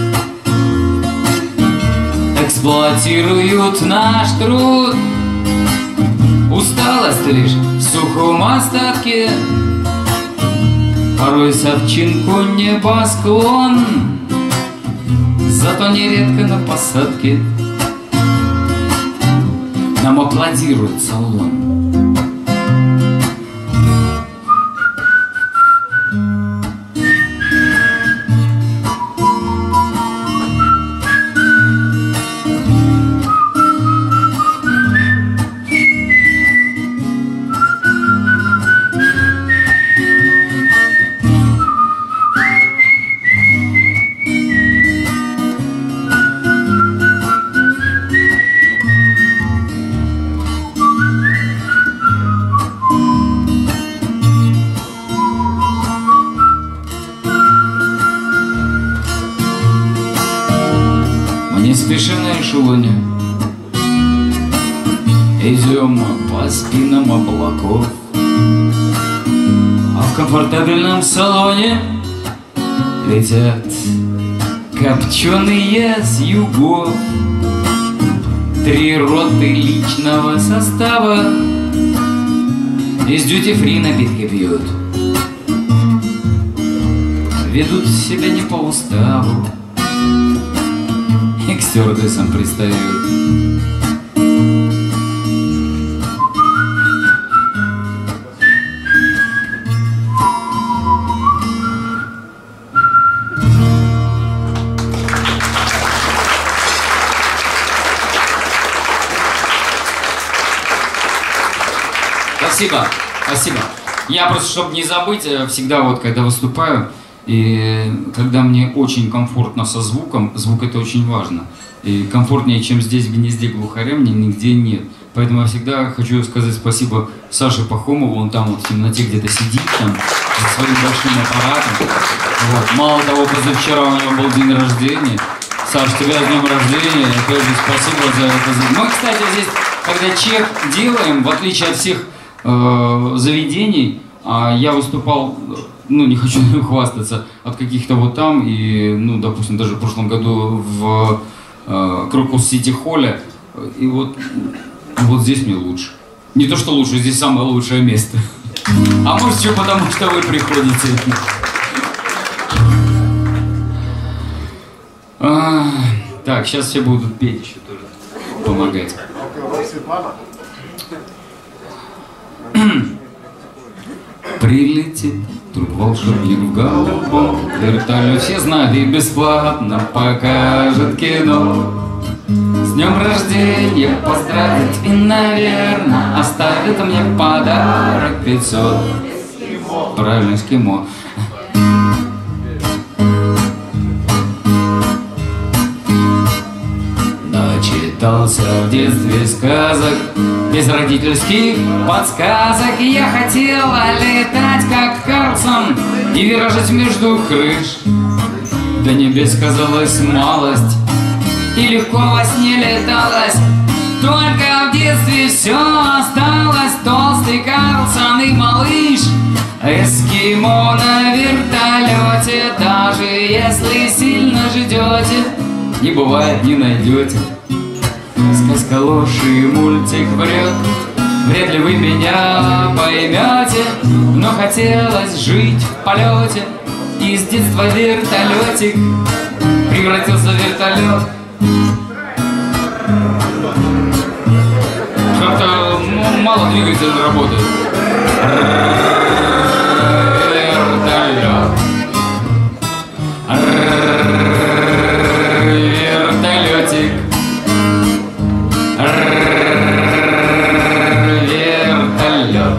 Эксплуатируют наш труд, усталость лишь в сухом остатке, порой совчинку небосклон, зато нередко на посадке нам аплодирует салон. Не спеши на эшелоне, идем по спинам облаков, а в комфортабельном салоне летят копченые с югов. 3 роты личного состава из дьюти-фри напитки пьют, ведут себя не по уставу и к стюардессам пристают. Спасибо, спасибо. Я просто, чтобы не забыть, всегда вот, когда выступаю, и когда мне очень комфортно со звуком, звук это очень важно. И комфортнее, чем здесь в гнезде глухаря, мне нигде нет. Поэтому я всегда хочу сказать спасибо Саше Пахомову, он там вот в темноте где-то сидит, там, со своим большим аппаратом. Вот. Мало того, позавчера у него был день рождения. Саш, тебя с днем рождения, опять же спасибо за это. Мы, кстати, здесь, когда чек делаем, в отличие от всех заведений, я выступал, ну, не хочу хвастаться, от каких-то вот там, и, ну, допустим, даже в прошлом году в Крокус-Сити-Холле, и вот здесь мне лучше. Не то, что лучше, здесь самое лучшее место. А может, еще потому, что вы приходите. Так, сейчас все будут петь еще тоже, помогать. Прилетит вдруг волшебник в голубом вертолете, все знают, и бесплатно покажет кино. С днем рождения поздравит и, наверное, оставит мне подарок 500. Правильно, эскимо. Читался в детстве сказок, без родительских подсказок. Я хотела летать, как Карлсон, и виражить между крыш. До небес казалась малость, и легко во сне леталось. Только в детстве все осталось: толстый Карлсон и малыш. Эскимо на вертолете, даже если сильно ждете, не бывает, не найдете. Сказка ложь и мультик врет, вряд ли вы меня поймете, но хотелось жить в полете, и с детства вертолетик превратился в вертолет. Как-то мало двигатель работает. Вертолет. Вертолетик. Вертолет.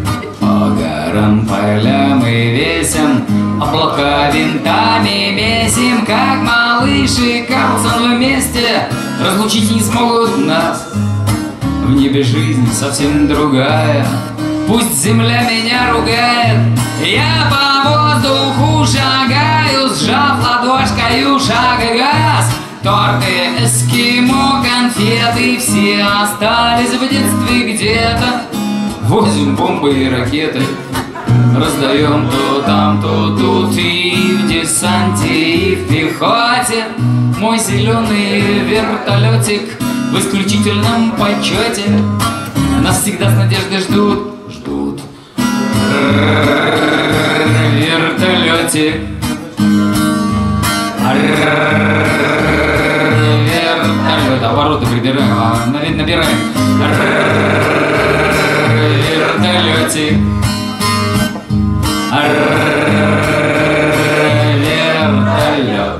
По горам, полям и весям облака винтами месят. весим, как малыш и Карлсон вместе. Разлучить не смогут нас. В небе жизнь совсем другая. Пусть земля меня ругает, я по воздуху шагаю, сжав ладошкою шаг и газ. Торты, эскимо, конфеты, все остались в детстве где-то. Возим бомбы и ракеты, раздаем то там, то тут. И в десанте, и в пехоте мой зеленый вертолетик в исключительном почете. Нас всегда с надеждой ждут. Вертолетик, вертолет, обороты прибираем, набираем. Вертолетик, вертолет.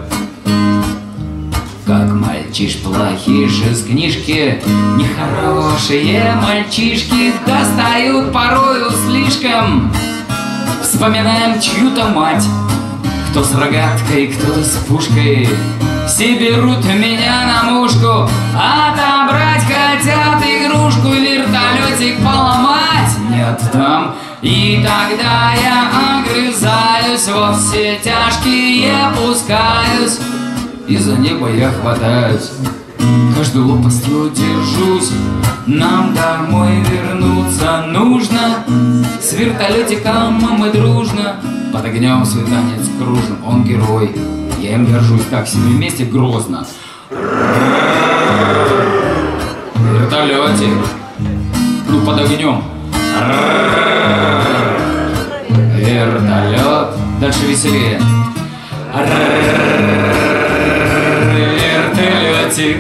Как мальчиш плохиш из книжки, нехорошие мальчишки достают порою слишком. Вспоминаем чью-то мать, кто с рогаткой, кто-то с пушкой. Все берут меня на мушку, отобрать хотят игрушку, вертолетик поломать нет там. И тогда я огрызаюсь, во все тяжкие пускаюсь, и за небо я хватаюсь, каждой лопастью держусь. Нам домой вернуться нужно, с вертолетиком мы дружно под огнем свиданец кружим. Он герой, я им горжусь, так себе вместе грозно. Вертолетик, ну под огнем. Вертолет, дальше веселее. Вертолетик,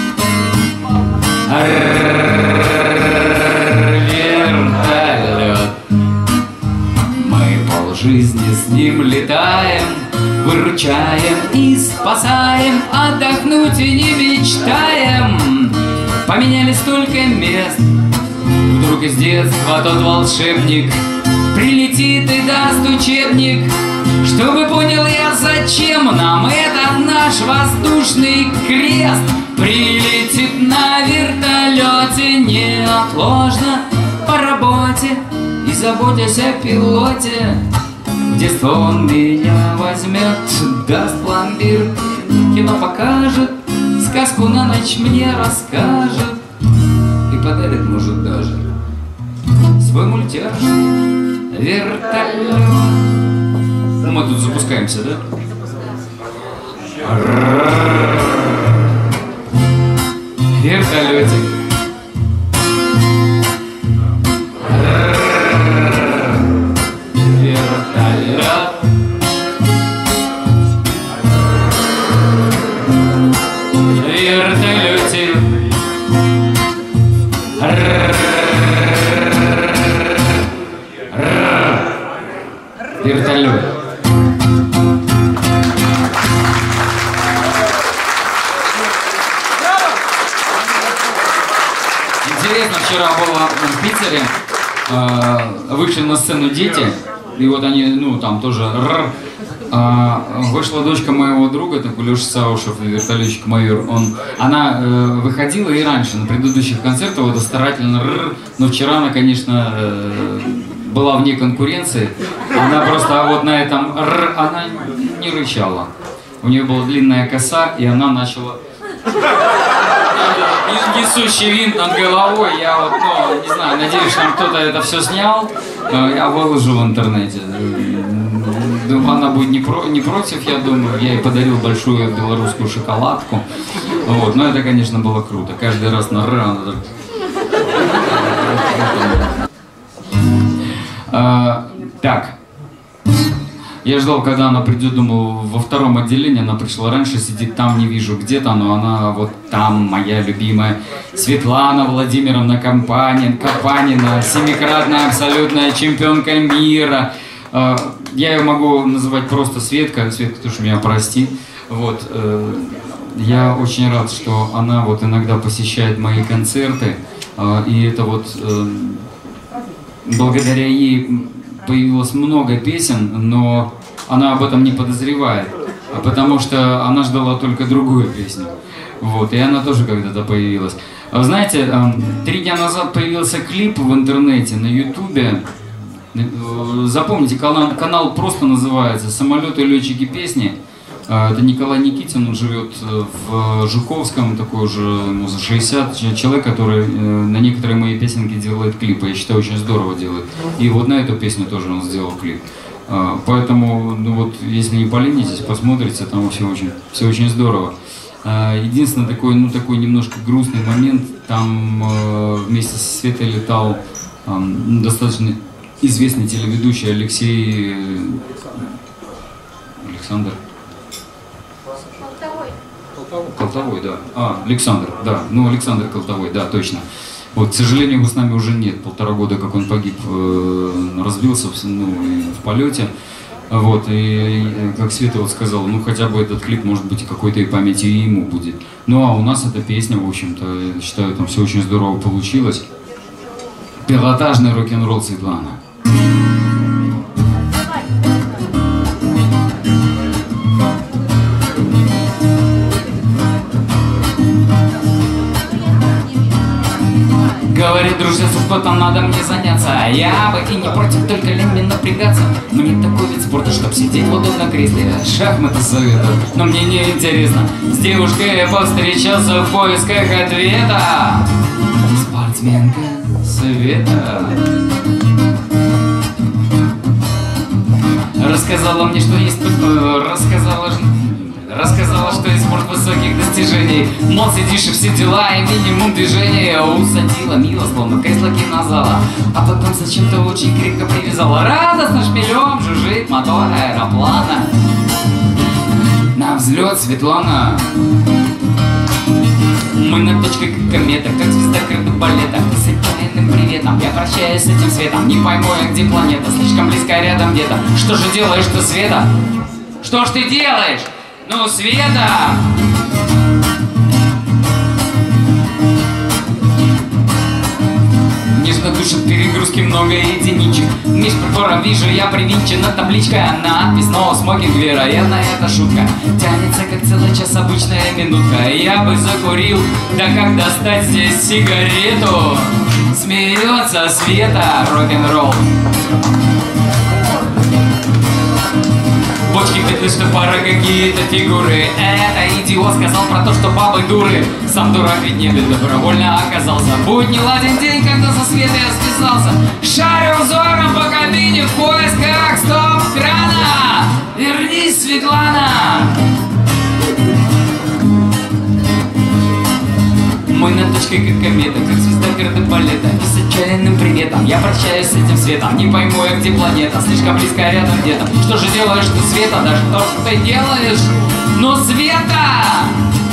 вертолет. Мы полжизни с ним летаем, выручаем и спасаем, отдохнуть и не мечтаем. Поменяли столько мест, вдруг из детства тот волшебник прилетит и даст учебник, чтобы понял я, зачем нам этот наш воздушный крест. Прилетит на вертолете неотложно по работе и заботясь о пилоте. В детство он меня возьмет, даст пломбир, кино покажет, сказку на ночь мне расскажет и подарит, может, даже свой мультяшный вертолет. Ну, мы тут запускаемся, да? Вертолетик. Вертолет. Вертолетик. Вертолет. Интересно, вчера было в Питере, вышли на сцену дети, и вот они, ну, там тоже вышла дочка моего друга, такой Леша Саушев, вертолетчик майор, она выходила и раньше, на предыдущих концертах, вот старательно но вчера она, конечно, была вне конкуренции, она просто вот на этом она не рычала, у нее была длинная коса, и она начала... Несущий винт над головой, я вот, ну, не знаю, надеюсь, что кто-то это все снял, я выложу в интернете. Думаю, она будет не против, я думаю, я ей подарил большую белорусскую шоколадку, вот, но это, конечно, было круто, каждый раз на она так... Так. Я ждал, когда она придет, думал, во втором отделении, она пришла раньше, сидит там, не вижу где-то, но она вот там, моя любимая Светлана Владимировна Капанина, семикратная абсолютная чемпионка мира. Я ее могу называть просто Светка, Светка, ты уж меня прости. Вот, я очень рад, что она вот иногда посещает мои концерты, и это вот благодаря ей появилось много песен, но она об этом не подозревает. потому что она ждала только другую песню. Вот, и она тоже когда-то появилась. А вы знаете, 3 дня назад появился клип в интернете, на ютубе. Запомните, канал просто называется «Самолеты, летчики, песни». Это Николай Никитин, он живет в Жуковском, такой уже, ему за 60, человек, который на некоторые мои песенки делает клипы, я считаю, очень здорово делает. И вот на эту песню тоже он сделал клип. Поэтому, ну вот, если не поленитесь, посмотрите, там все очень здорово. Единственное, такой немножко грустный момент, там вместе со Светой летал достаточно известный телеведущий Александр. Колтовой, да. Александр, да. Ну, Александр Колтовой, да, точно. Вот, к сожалению, его с нами уже нет. 1,5 года, как он погиб, разбился в полете. Вот, и как Света вот сказала, ну, хотя бы этот клип, может быть, какой-то и памяти и ему будет. Ну, а у нас эта песня, в общем-то, я считаю, там все очень здорово получилось. Пилотажный рок-н-ролл Светлана. Говорит, дружья, что-то надо мне заняться. Я бы и не против, только лень мне напрягаться. Мне такой вид спорта, чтоб сидеть в удобном кресле. Шахматы советую, но мне не интересно. С девушкой я повстречался в поисках ответа. Спортсменка Света рассказала мне, что есть... Рассказала, что есть спорт высоких достижений. Мол, сидишь и все дела, и минимум движения. Усадила мило, словно в кресло кинозала. А потом зачем-то очень крепко привязала. Радостно шмелем жужжит мотор аэроплана. На взлет, Светлана. Мы на точке как комета, как звезда кардебалета. И с отчаянным приветом я прощаюсь с этим светом. Не пойму я, где планета, слишком близко рядом где-то. Что же делаешь ты, Света? Что ж ты делаешь? Ну, Света! Нежно душит перегрузки, много единичек. Меж прибором вижу я привинчена табличка. Надпись «No smoking», вероятно, это шутка. Тянется, как целый час, обычная минутка. Я бы закурил, да как достать здесь сигарету? Смеется Света, рок-н-ролл. Бочки, петли, штопора, какие-то фигуры. Это идиот сказал про то, что бабы дуры. Сам дурак ведь не добровольно оказался. Будет не ладен день, когда со Светой я связался. Шарю взором по кабине в поисках стоп-крана. Вернись, Светлана. Мы на точке как комета, как звезда кардебалета. И с отчаянным приветом я прощаюсь с этим светом. Не пойму я, где планета, слишком близко рядом где-то. Что же делаешь ты, Света? Да что ж ты делаешь? Ну, Света!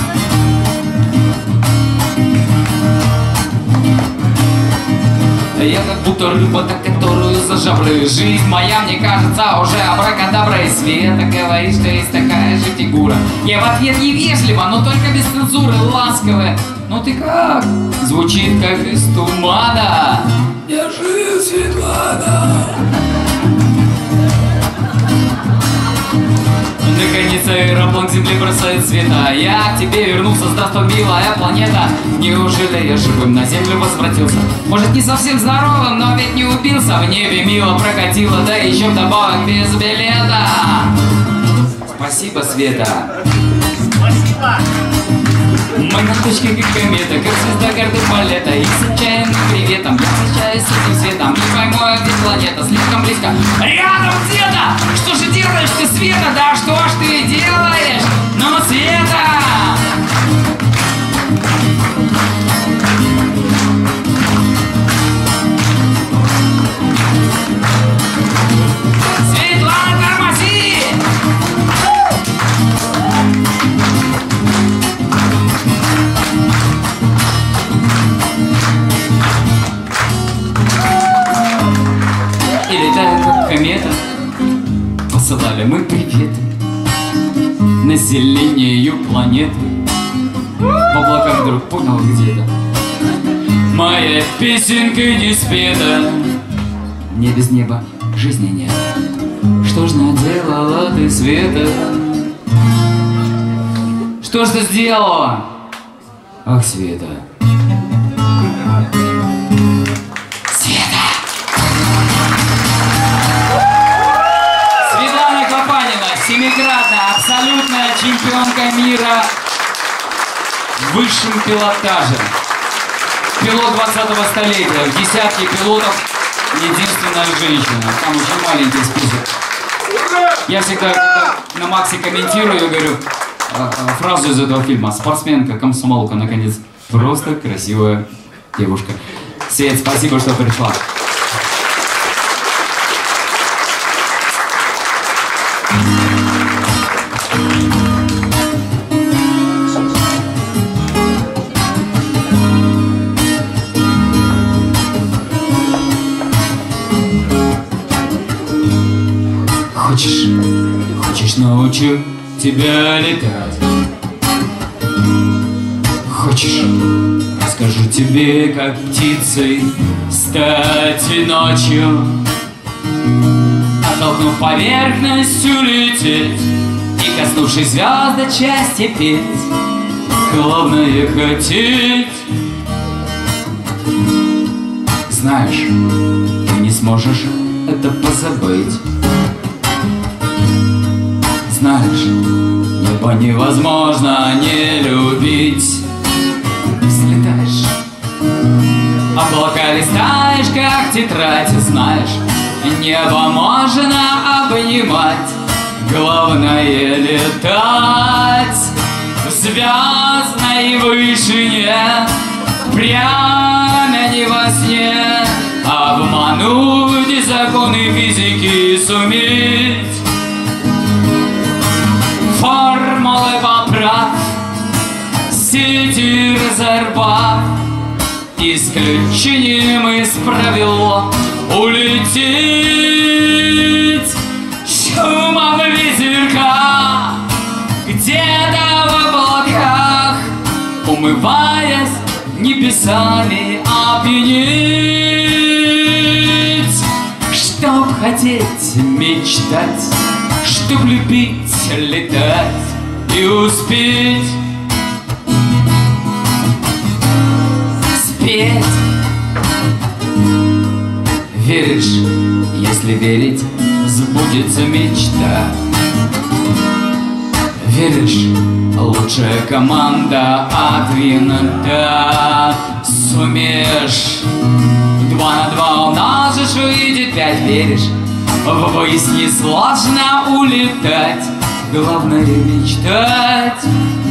Я как будто рыба, та, которую за жабры. Жизнь моя, мне кажется, уже абракадабра. И Света говорит, что есть такая же фигура. Я в ответ невежливо, но только без цензуры, ласковая. Ну ты как? Звучит как из тумана. Я жив, Светлана. Наконец аэроплан к земле бросает Света. Я к тебе вернулся, здравствуй, милая планета. Неужели я живым на землю возвратился? Может, не совсем здоровым, но ведь не убился. В небе мило прокатило, да еще вдобавок без билета. Спасибо, Света. Спасибо. Мы на точке как комета, как звезда кардебалета. И с отчаянным приветом я встречаюсь с этим светом. Не пойму я, где планета, слишком близко рядом где-то. Что же делаешь ты, Света? Да что ж ты делаешь? Ну, Света! Светлана, тормози! И летая как комета, посылали мы приветы населению планеты. В облаках вдруг понял где-то моя песенка не спета. Мне без неба жизни нет. Что ж наделала ты, Света? Что ж ты сделала? Ах, Света. Света! Светлана Клопанина, семикратная, абсолютная чемпионка мира в высшем пилотаже. Пилот 20-го столетия. В десятке пилотов единственная женщина. Там очень маленький список. Я всегда на Максе комментирую и говорю фразу из этого фильма. Спортсменка, комсомолка, наконец. Просто красивая девушка. Свет, спасибо, что пришла. Хочешь, научу тебя летать. Хочешь, расскажу тебе, как птицей стать ночью, оттолкнув поверхность, улететь и, коснувшись звезд, до счастья петь. Главное хотеть. Знаешь, ты не сможешь это позабыть. Знаешь, небо невозможно не любить. Взлетаешь, облака листаешь, как тетрадь. Знаешь, небо можно обнимать. Главное летать в звездной вышине, прямо не во сне, обмануть законы физики суметь. Формулы поправ, сети разорвав, исключением из правил улететь. Шумом ветерка, где-то в облаках, умываясь небесами, опьянеть. Чтоб хотеть мечтать, чтоб любить, летать и успеть спеть. Веришь, если верить, сбудется мечта. Веришь, лучшая команда от винта. Сумеешь 2 на 2 умножишь, выйдет 5. Веришь, ввысь несложно улетать. Главное мечтать.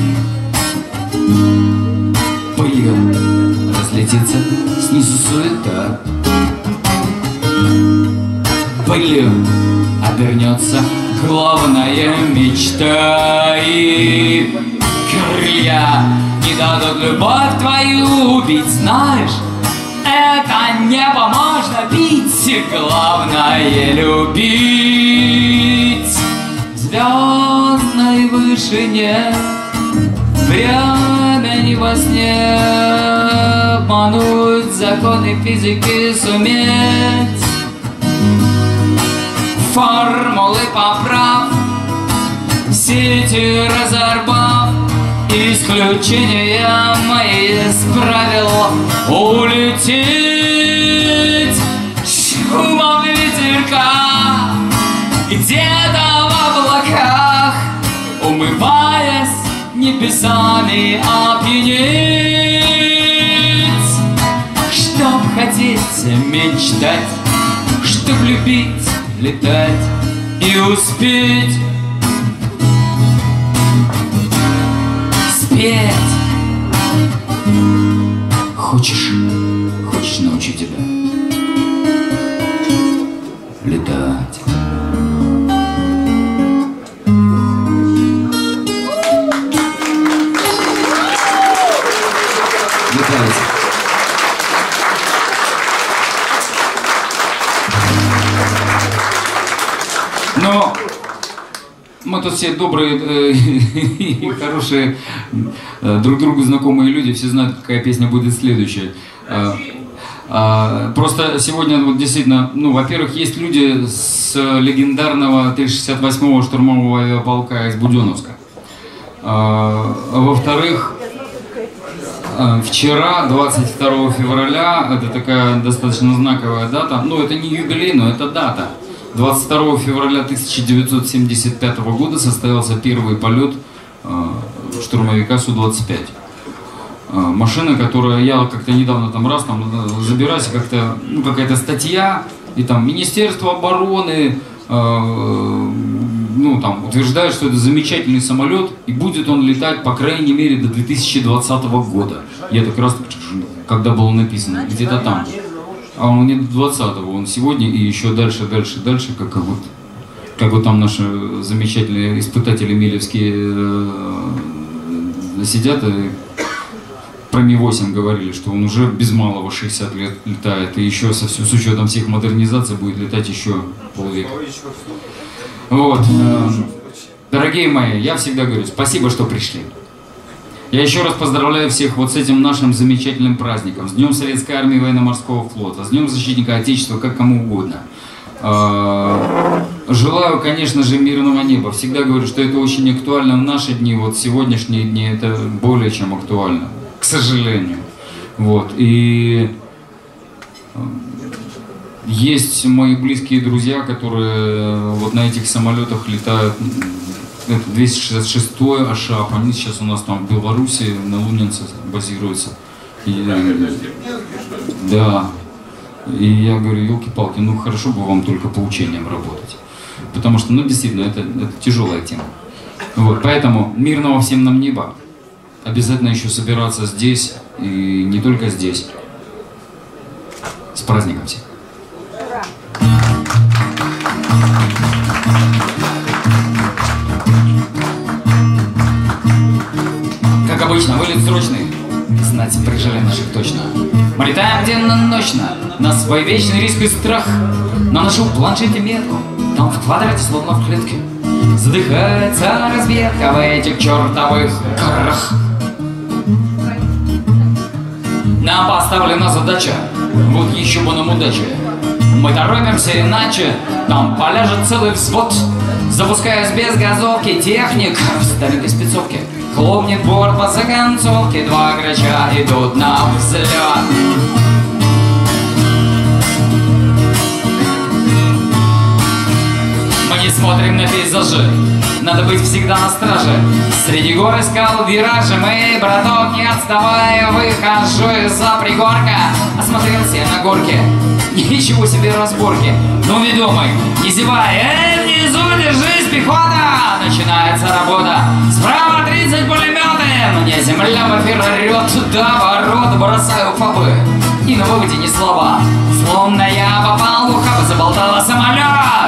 Пылью разлетится снизу суета. Пылью обернется главная мечта. И крылья не дадут любовь твою убить. Знаешь, это небо можно пить. Главное любить. В звездной вышине, прямо не во сне, обмануть законы физики суметь. Формулы поправ, сети разорвав, исключения мои из правил улететь. Шумом ветерка, где-то в облаках, умываясь небесами, опьянеть. Чтоб хотеть мечтать, чтоб любить, летать и успеть спеть. Хочешь, научу тебя летать. Летать. Но мы тут все добрые и хорошие, друг другу знакомые люди, все знают, какая песня будет следующая. Просто сегодня вот действительно, ну, во-первых, есть люди с легендарного 368-го штурмового авиаполка из Буденновска. Во-вторых, вчера, 22 февраля, это такая достаточно знаковая дата, ну это не юбилей, но это дата. 22 февраля 1975 года состоялся первый полет штурмовика Су-25. Машина, которая, я как-то недавно там раз, там забираюсь, как-то, ну, какая-то статья, и там Министерство обороны, ну, там, утверждает, что это замечательный самолет, и будет он летать, по крайней мере, до 2020 года. Я так раз, когда было написано, где-то там. А он не до 20-го, он сегодня и еще дальше, как вот там наши замечательные испытатели милевские сидят и про Ми-8 говорили, что он уже без малого 60 лет летает, и еще с учетом всех модернизаций будет летать еще полвека. Вот. Дорогие мои, я всегда говорю, спасибо, что пришли. Я еще раз поздравляю всех вот с этим нашим замечательным праздником, с Днем Советской Армии и Военно-Морского флота, с Днем Защитника Отечества, как кому угодно. Желаю, конечно же, мирного неба. Всегда говорю, что это очень актуально в наши дни, вот сегодняшние дни это более чем актуально, к сожалению. Вот. И есть мои близкие друзья, которые вот на этих самолетах летают. Это 266-й Ашап, они сейчас у нас там в Беларуси, на Лунинце базируются. И, да. И я говорю, елки-палки, ну хорошо бы вам только по учениям работать. Потому что, ну действительно, это тяжелая тема. Вот, поэтому мирного всем нам неба. Обязательно еще собираться здесь, и не только здесь. С праздником всех. Как обычно, вылет срочный, знать прижали наших точно. Мы летаем денно-ночно, на свой вечный риск и страх. На нашу планшете метку, там в квадрате, словно в клетке, задыхается разведка в этих чертовых горах. Нам поставлена задача, вот еще бы нам удачи. Мы торопимся иначе, там поляжет целый взвод. Запускаясь без газовки, техник в старенькой спецовке хлопнет борт по законцовке, два грача идут на взлет. Мы не смотрим на пейзажи, надо быть всегда на страже. Среди гор и скал виражи, мы, браток, не отставая, выхожу из-за пригорка. Осмотрелся я на горке, ничего себе разборки. Ну, ведомый, не зевай, внизу держись, пехота! Начинается работа, справа 30 пулеметы, мне земля в эфир орет, до ворот бросаю фабы. И на выводе ни слова, словно я попал в ухаб, заболтала самолет.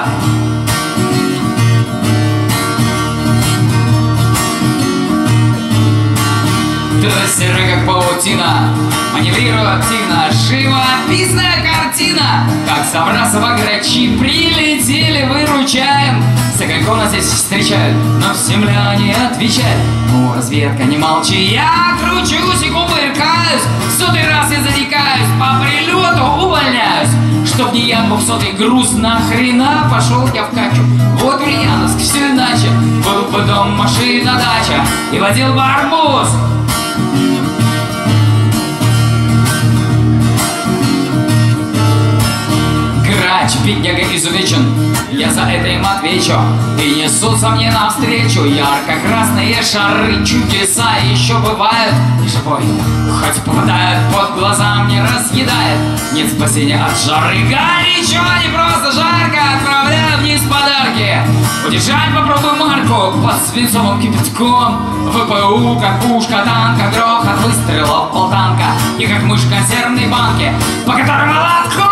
Трассеры как паутина, маневрирую активно, живописная картина. Как Саврасова грачи прилетели, выручаем. С огоньком нас здесь встречают, но земляне отвечают. Ну, разведка, не молчи, я кручусь и кувыркаюсь. В 100-й раз я затекаюсь, по прилету увольняюсь. Чтоб не я 200-й груз, нахрена пошел я в качу. Вот Ульяновск, все иначе, был бы дом, машина, дача, и водил бы арбуз. Грач, бедняга изувечен, я за это им отвечу. И несутся мне навстречу ярко-красные шары. Чудеса еще бывают, и живой хоть попадает под глаза, мне разъедает. Нет спасения от жары, горячо, не просто жарко. Отправляю вниз подарки, удержать попробуй марку под свинцовым кипятком. ВПУ, как пушка танка, грохот выстрелов полтанка. И как мышь в консервной банке, по которой молотко.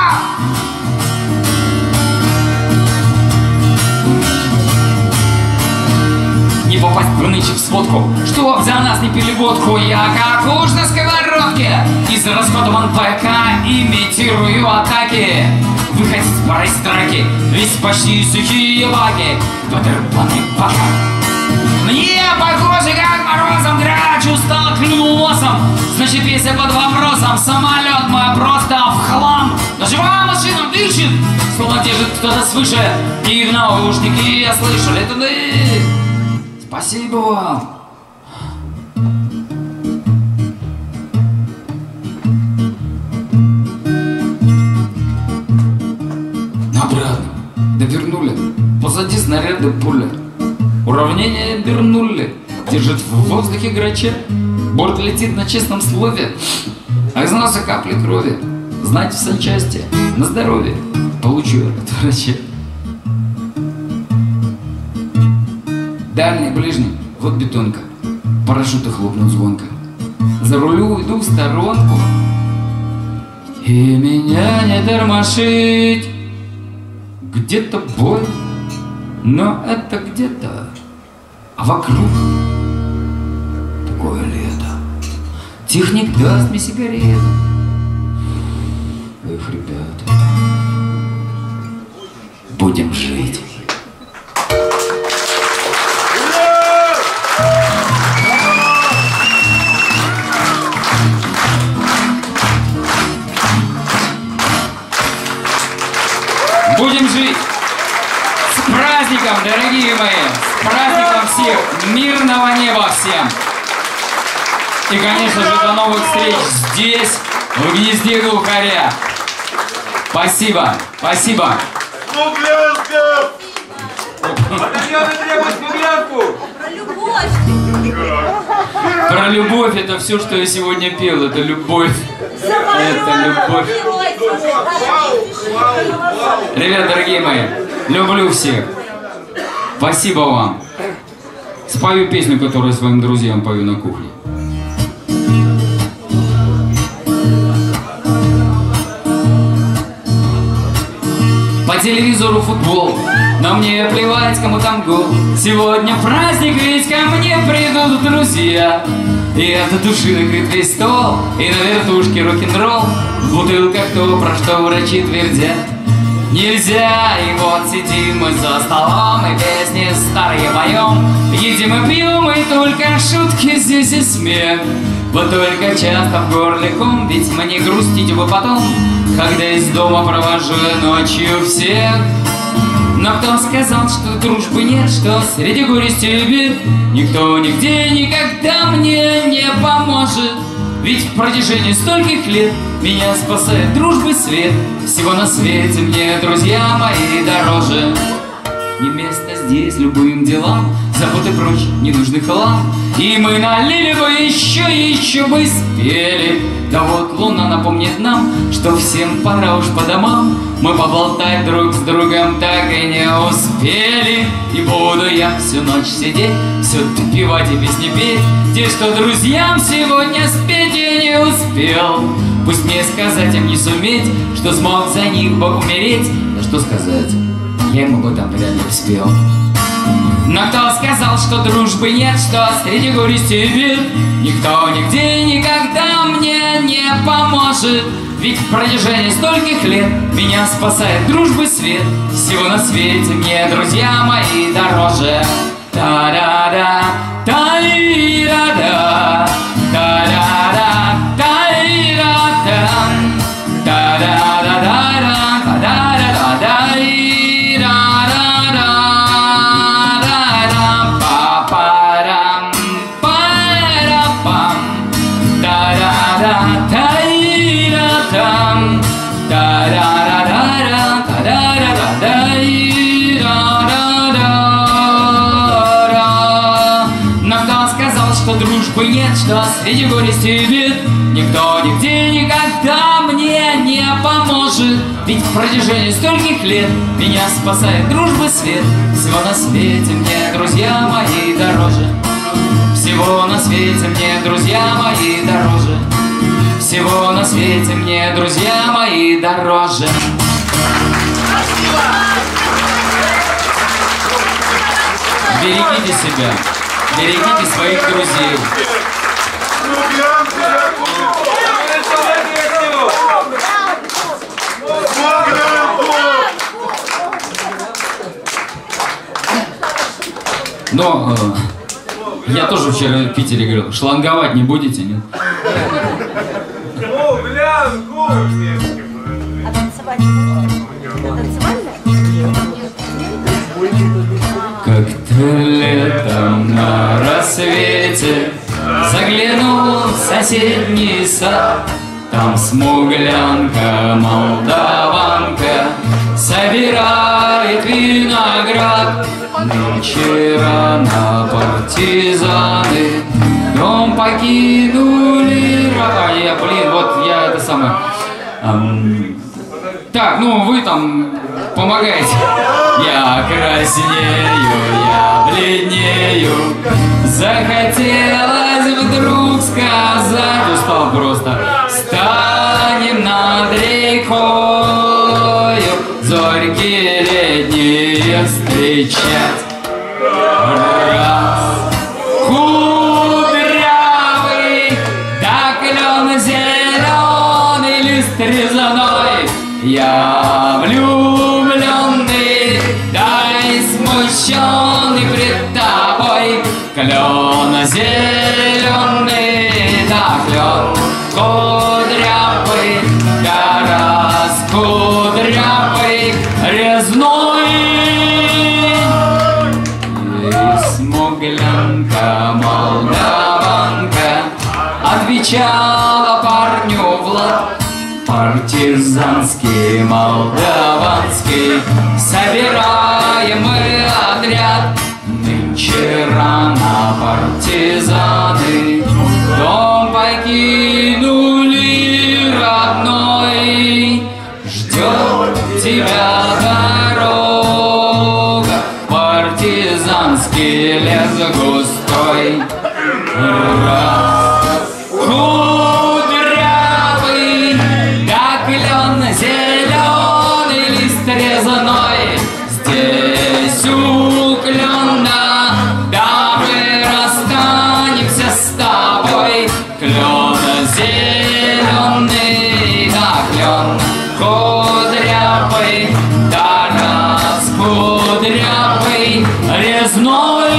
Не попасть в нынче в сводку, чтоб за нас не пили водку. Я как уж на сковородке, из расходован ПК имитирую атаки. Вы хотите брать драки, ведь почти сухие лаги, подрубаны пока. Мне похоже, как морозом грач устал, клюнул носом. Значит, если под вопросом, самолет мой просто в хлам. Но живая машина дышит, словно держит кто-то свыше. И в наушники я слышу, это ты. Спасибо вам. Обратно. Довернули. Позади снаряды пуля. Уравнение обернули. Держит в воздухе грача. Борт летит на честном слове. А из носа капли крови. Знать в санчасти. На здоровье. Получу от врача. Дальний, ближний. Вот бетонка. Парашюты хлопнут звонко. За рулю иду в сторонку. И меня не тормошить. Где-то бой, но это где-то, а вокруг такое лето. Техник даст мне сигарету. Эх, ребята, будем жить. Будем жить! С праздником, дорогие мои! С праздником всех! Мирного неба всем! И, конечно же, до новых встреч здесь, в гнезде глухаря! Спасибо! Спасибо! Батальоны требуют смуглянку! Про любовь это все, что я сегодня пел. Это любовь. Это любовь. Ребят, дорогие мои, люблю всех. Спасибо вам. Спою песню, которую своим друзьям пою на кухне. По телевизору футбол, но мне плевать, кому там гол. Сегодня праздник, ведь ко мне придут друзья. И от души накрыт весь стол, и на вертушке рок-н-ролл. В бутылках то, про что врачи твердят, нельзя. И вот сидим мы за столом, и песни старые поем. Едим и пьем, и только шутки здесь и смех. Вот только часто в горле ком, ведь мне грустить бы потом, когда из дома провожу ночью всех. Но кто сказал, что дружбы нет, что среди горести и бед никто нигде никогда мне не поможет? Ведь в протяжении стольких лет меня спасает дружбы свет. Всего на свете мне, друзья мои, дороже. Не место здесь любым делам, заботы прочь, ненужный хлам. И мы налили бы еще бы спели. Да вот луна напомнит нам, что всем пора уж по домам. Мы поболтать друг с другом так и не успели. И буду я всю ночь сидеть, все допивать и песни петь, те, что друзьям сегодня спеть я не успел. Пусть мне сказать им не суметь, что смог за них бы умереть. Да что сказать, я ему бы там вряд ли успел. Но кто сказал, что дружбы нет, что среди горести и бед никто нигде никогда мне не поможет? Ведь в протяжении стольких лет меня спасает дружбы свет. Всего на свете мне, друзья мои, дороже. Та-да-да, та-и-да-да, та-да-да, та-и-да-да, та-да-да-да-да, та-да-да-да-да-и-да-да-да. Но кто сказал, что дружбы нет, что среди горести и бед никто нигде никогда мне не поможет? Ведь в протяжении стольких лет меня спасает дружбы свет. Всего на свете мне, друзья мои, дороже. Всего на свете мне, друзья мои, дороже. Всего на свете мне, друзья мои, дороже. Берегите себя, берегите своих друзей. Но я тоже вчера в Питере говорил, шланговать не будете, нет? А танцевать не будете? Танцевальная? Как-то Летом на рассвете заглянул в соседний сад. Там смуглянка, молдаванка собирает виноград. Нынче рано партизаны дом покинули. Вот я это самое. Так, ну вы там помогаете. Я краснею, я бледнею. Захотелось вдруг сказать, устал просто. Станем над рекою зорьки летние встречать. Раз, кудрявый, да клен зеленый, лист резаной. Я влюбленный, да и смущенный пред тобой. Клен зеленый, да клен кудрявый, да раскудрявый, резной. И смуглянка, молдаванка отвечала парню Влад. Партизанский, молдаванский, собираем мы отряд. Нынче рано партизаны дом покинули родной. Ждет тебя дорога, партизанский лес густой. Раз, кудрявый, да клен зеленый, лист резаной. Здесь у клена, да мы расстанемся с тобой. Клен зеленый, да клен кудрявый, да раскудрявый, резной.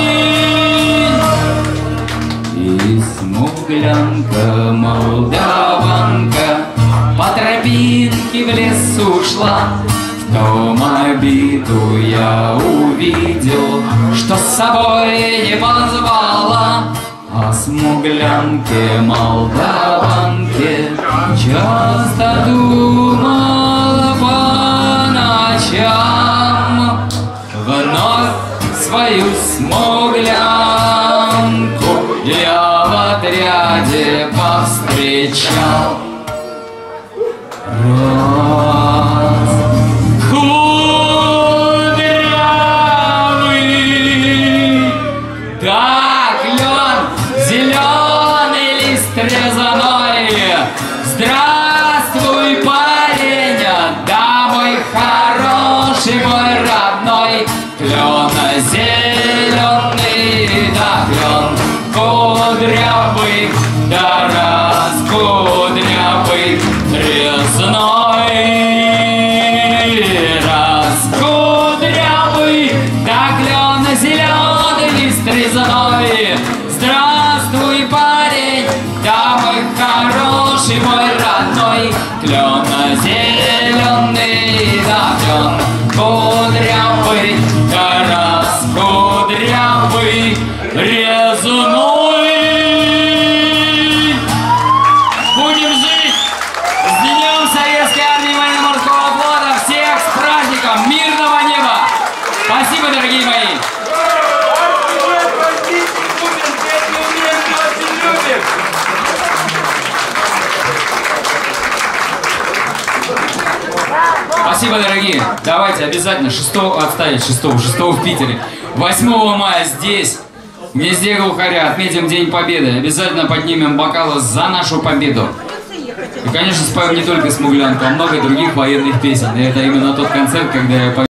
И смуглянка, молдаванка по тропинке в лес ушла. В том обиду я увидел, что с собой не позвала. О смуглянке, молдаванке часто думала по ночам. Вновь свою смуглянку я в отряде повстречал. Раз, кудрявый, да клен зеленый, лист резаной. Здравствуй, парень, да мой хороший, мой родной. Клен зеленый, да клен кудрявый, да раскудрявый, резной. Раскудрявый, да клен зеленый, лист резаной. Здравствуй, парень, да мой хороший, мой родной. Клен зеленый, да клен кудрявый, да раскудрявый, резной. Будем жить! С Днем Советской Армии Военно-Морского Флота! Всех с праздником! Мирного неба! Спасибо, дорогие мои! Спасибо, дорогие. Давайте обязательно 6 в Питере. 8 мая здесь, в гнезде глухаря, отметим День Победы. Обязательно поднимем бокалы за нашу победу. И, конечно, споем не только «Смуглянку», а много других военных песен. И это именно тот концерт, когда я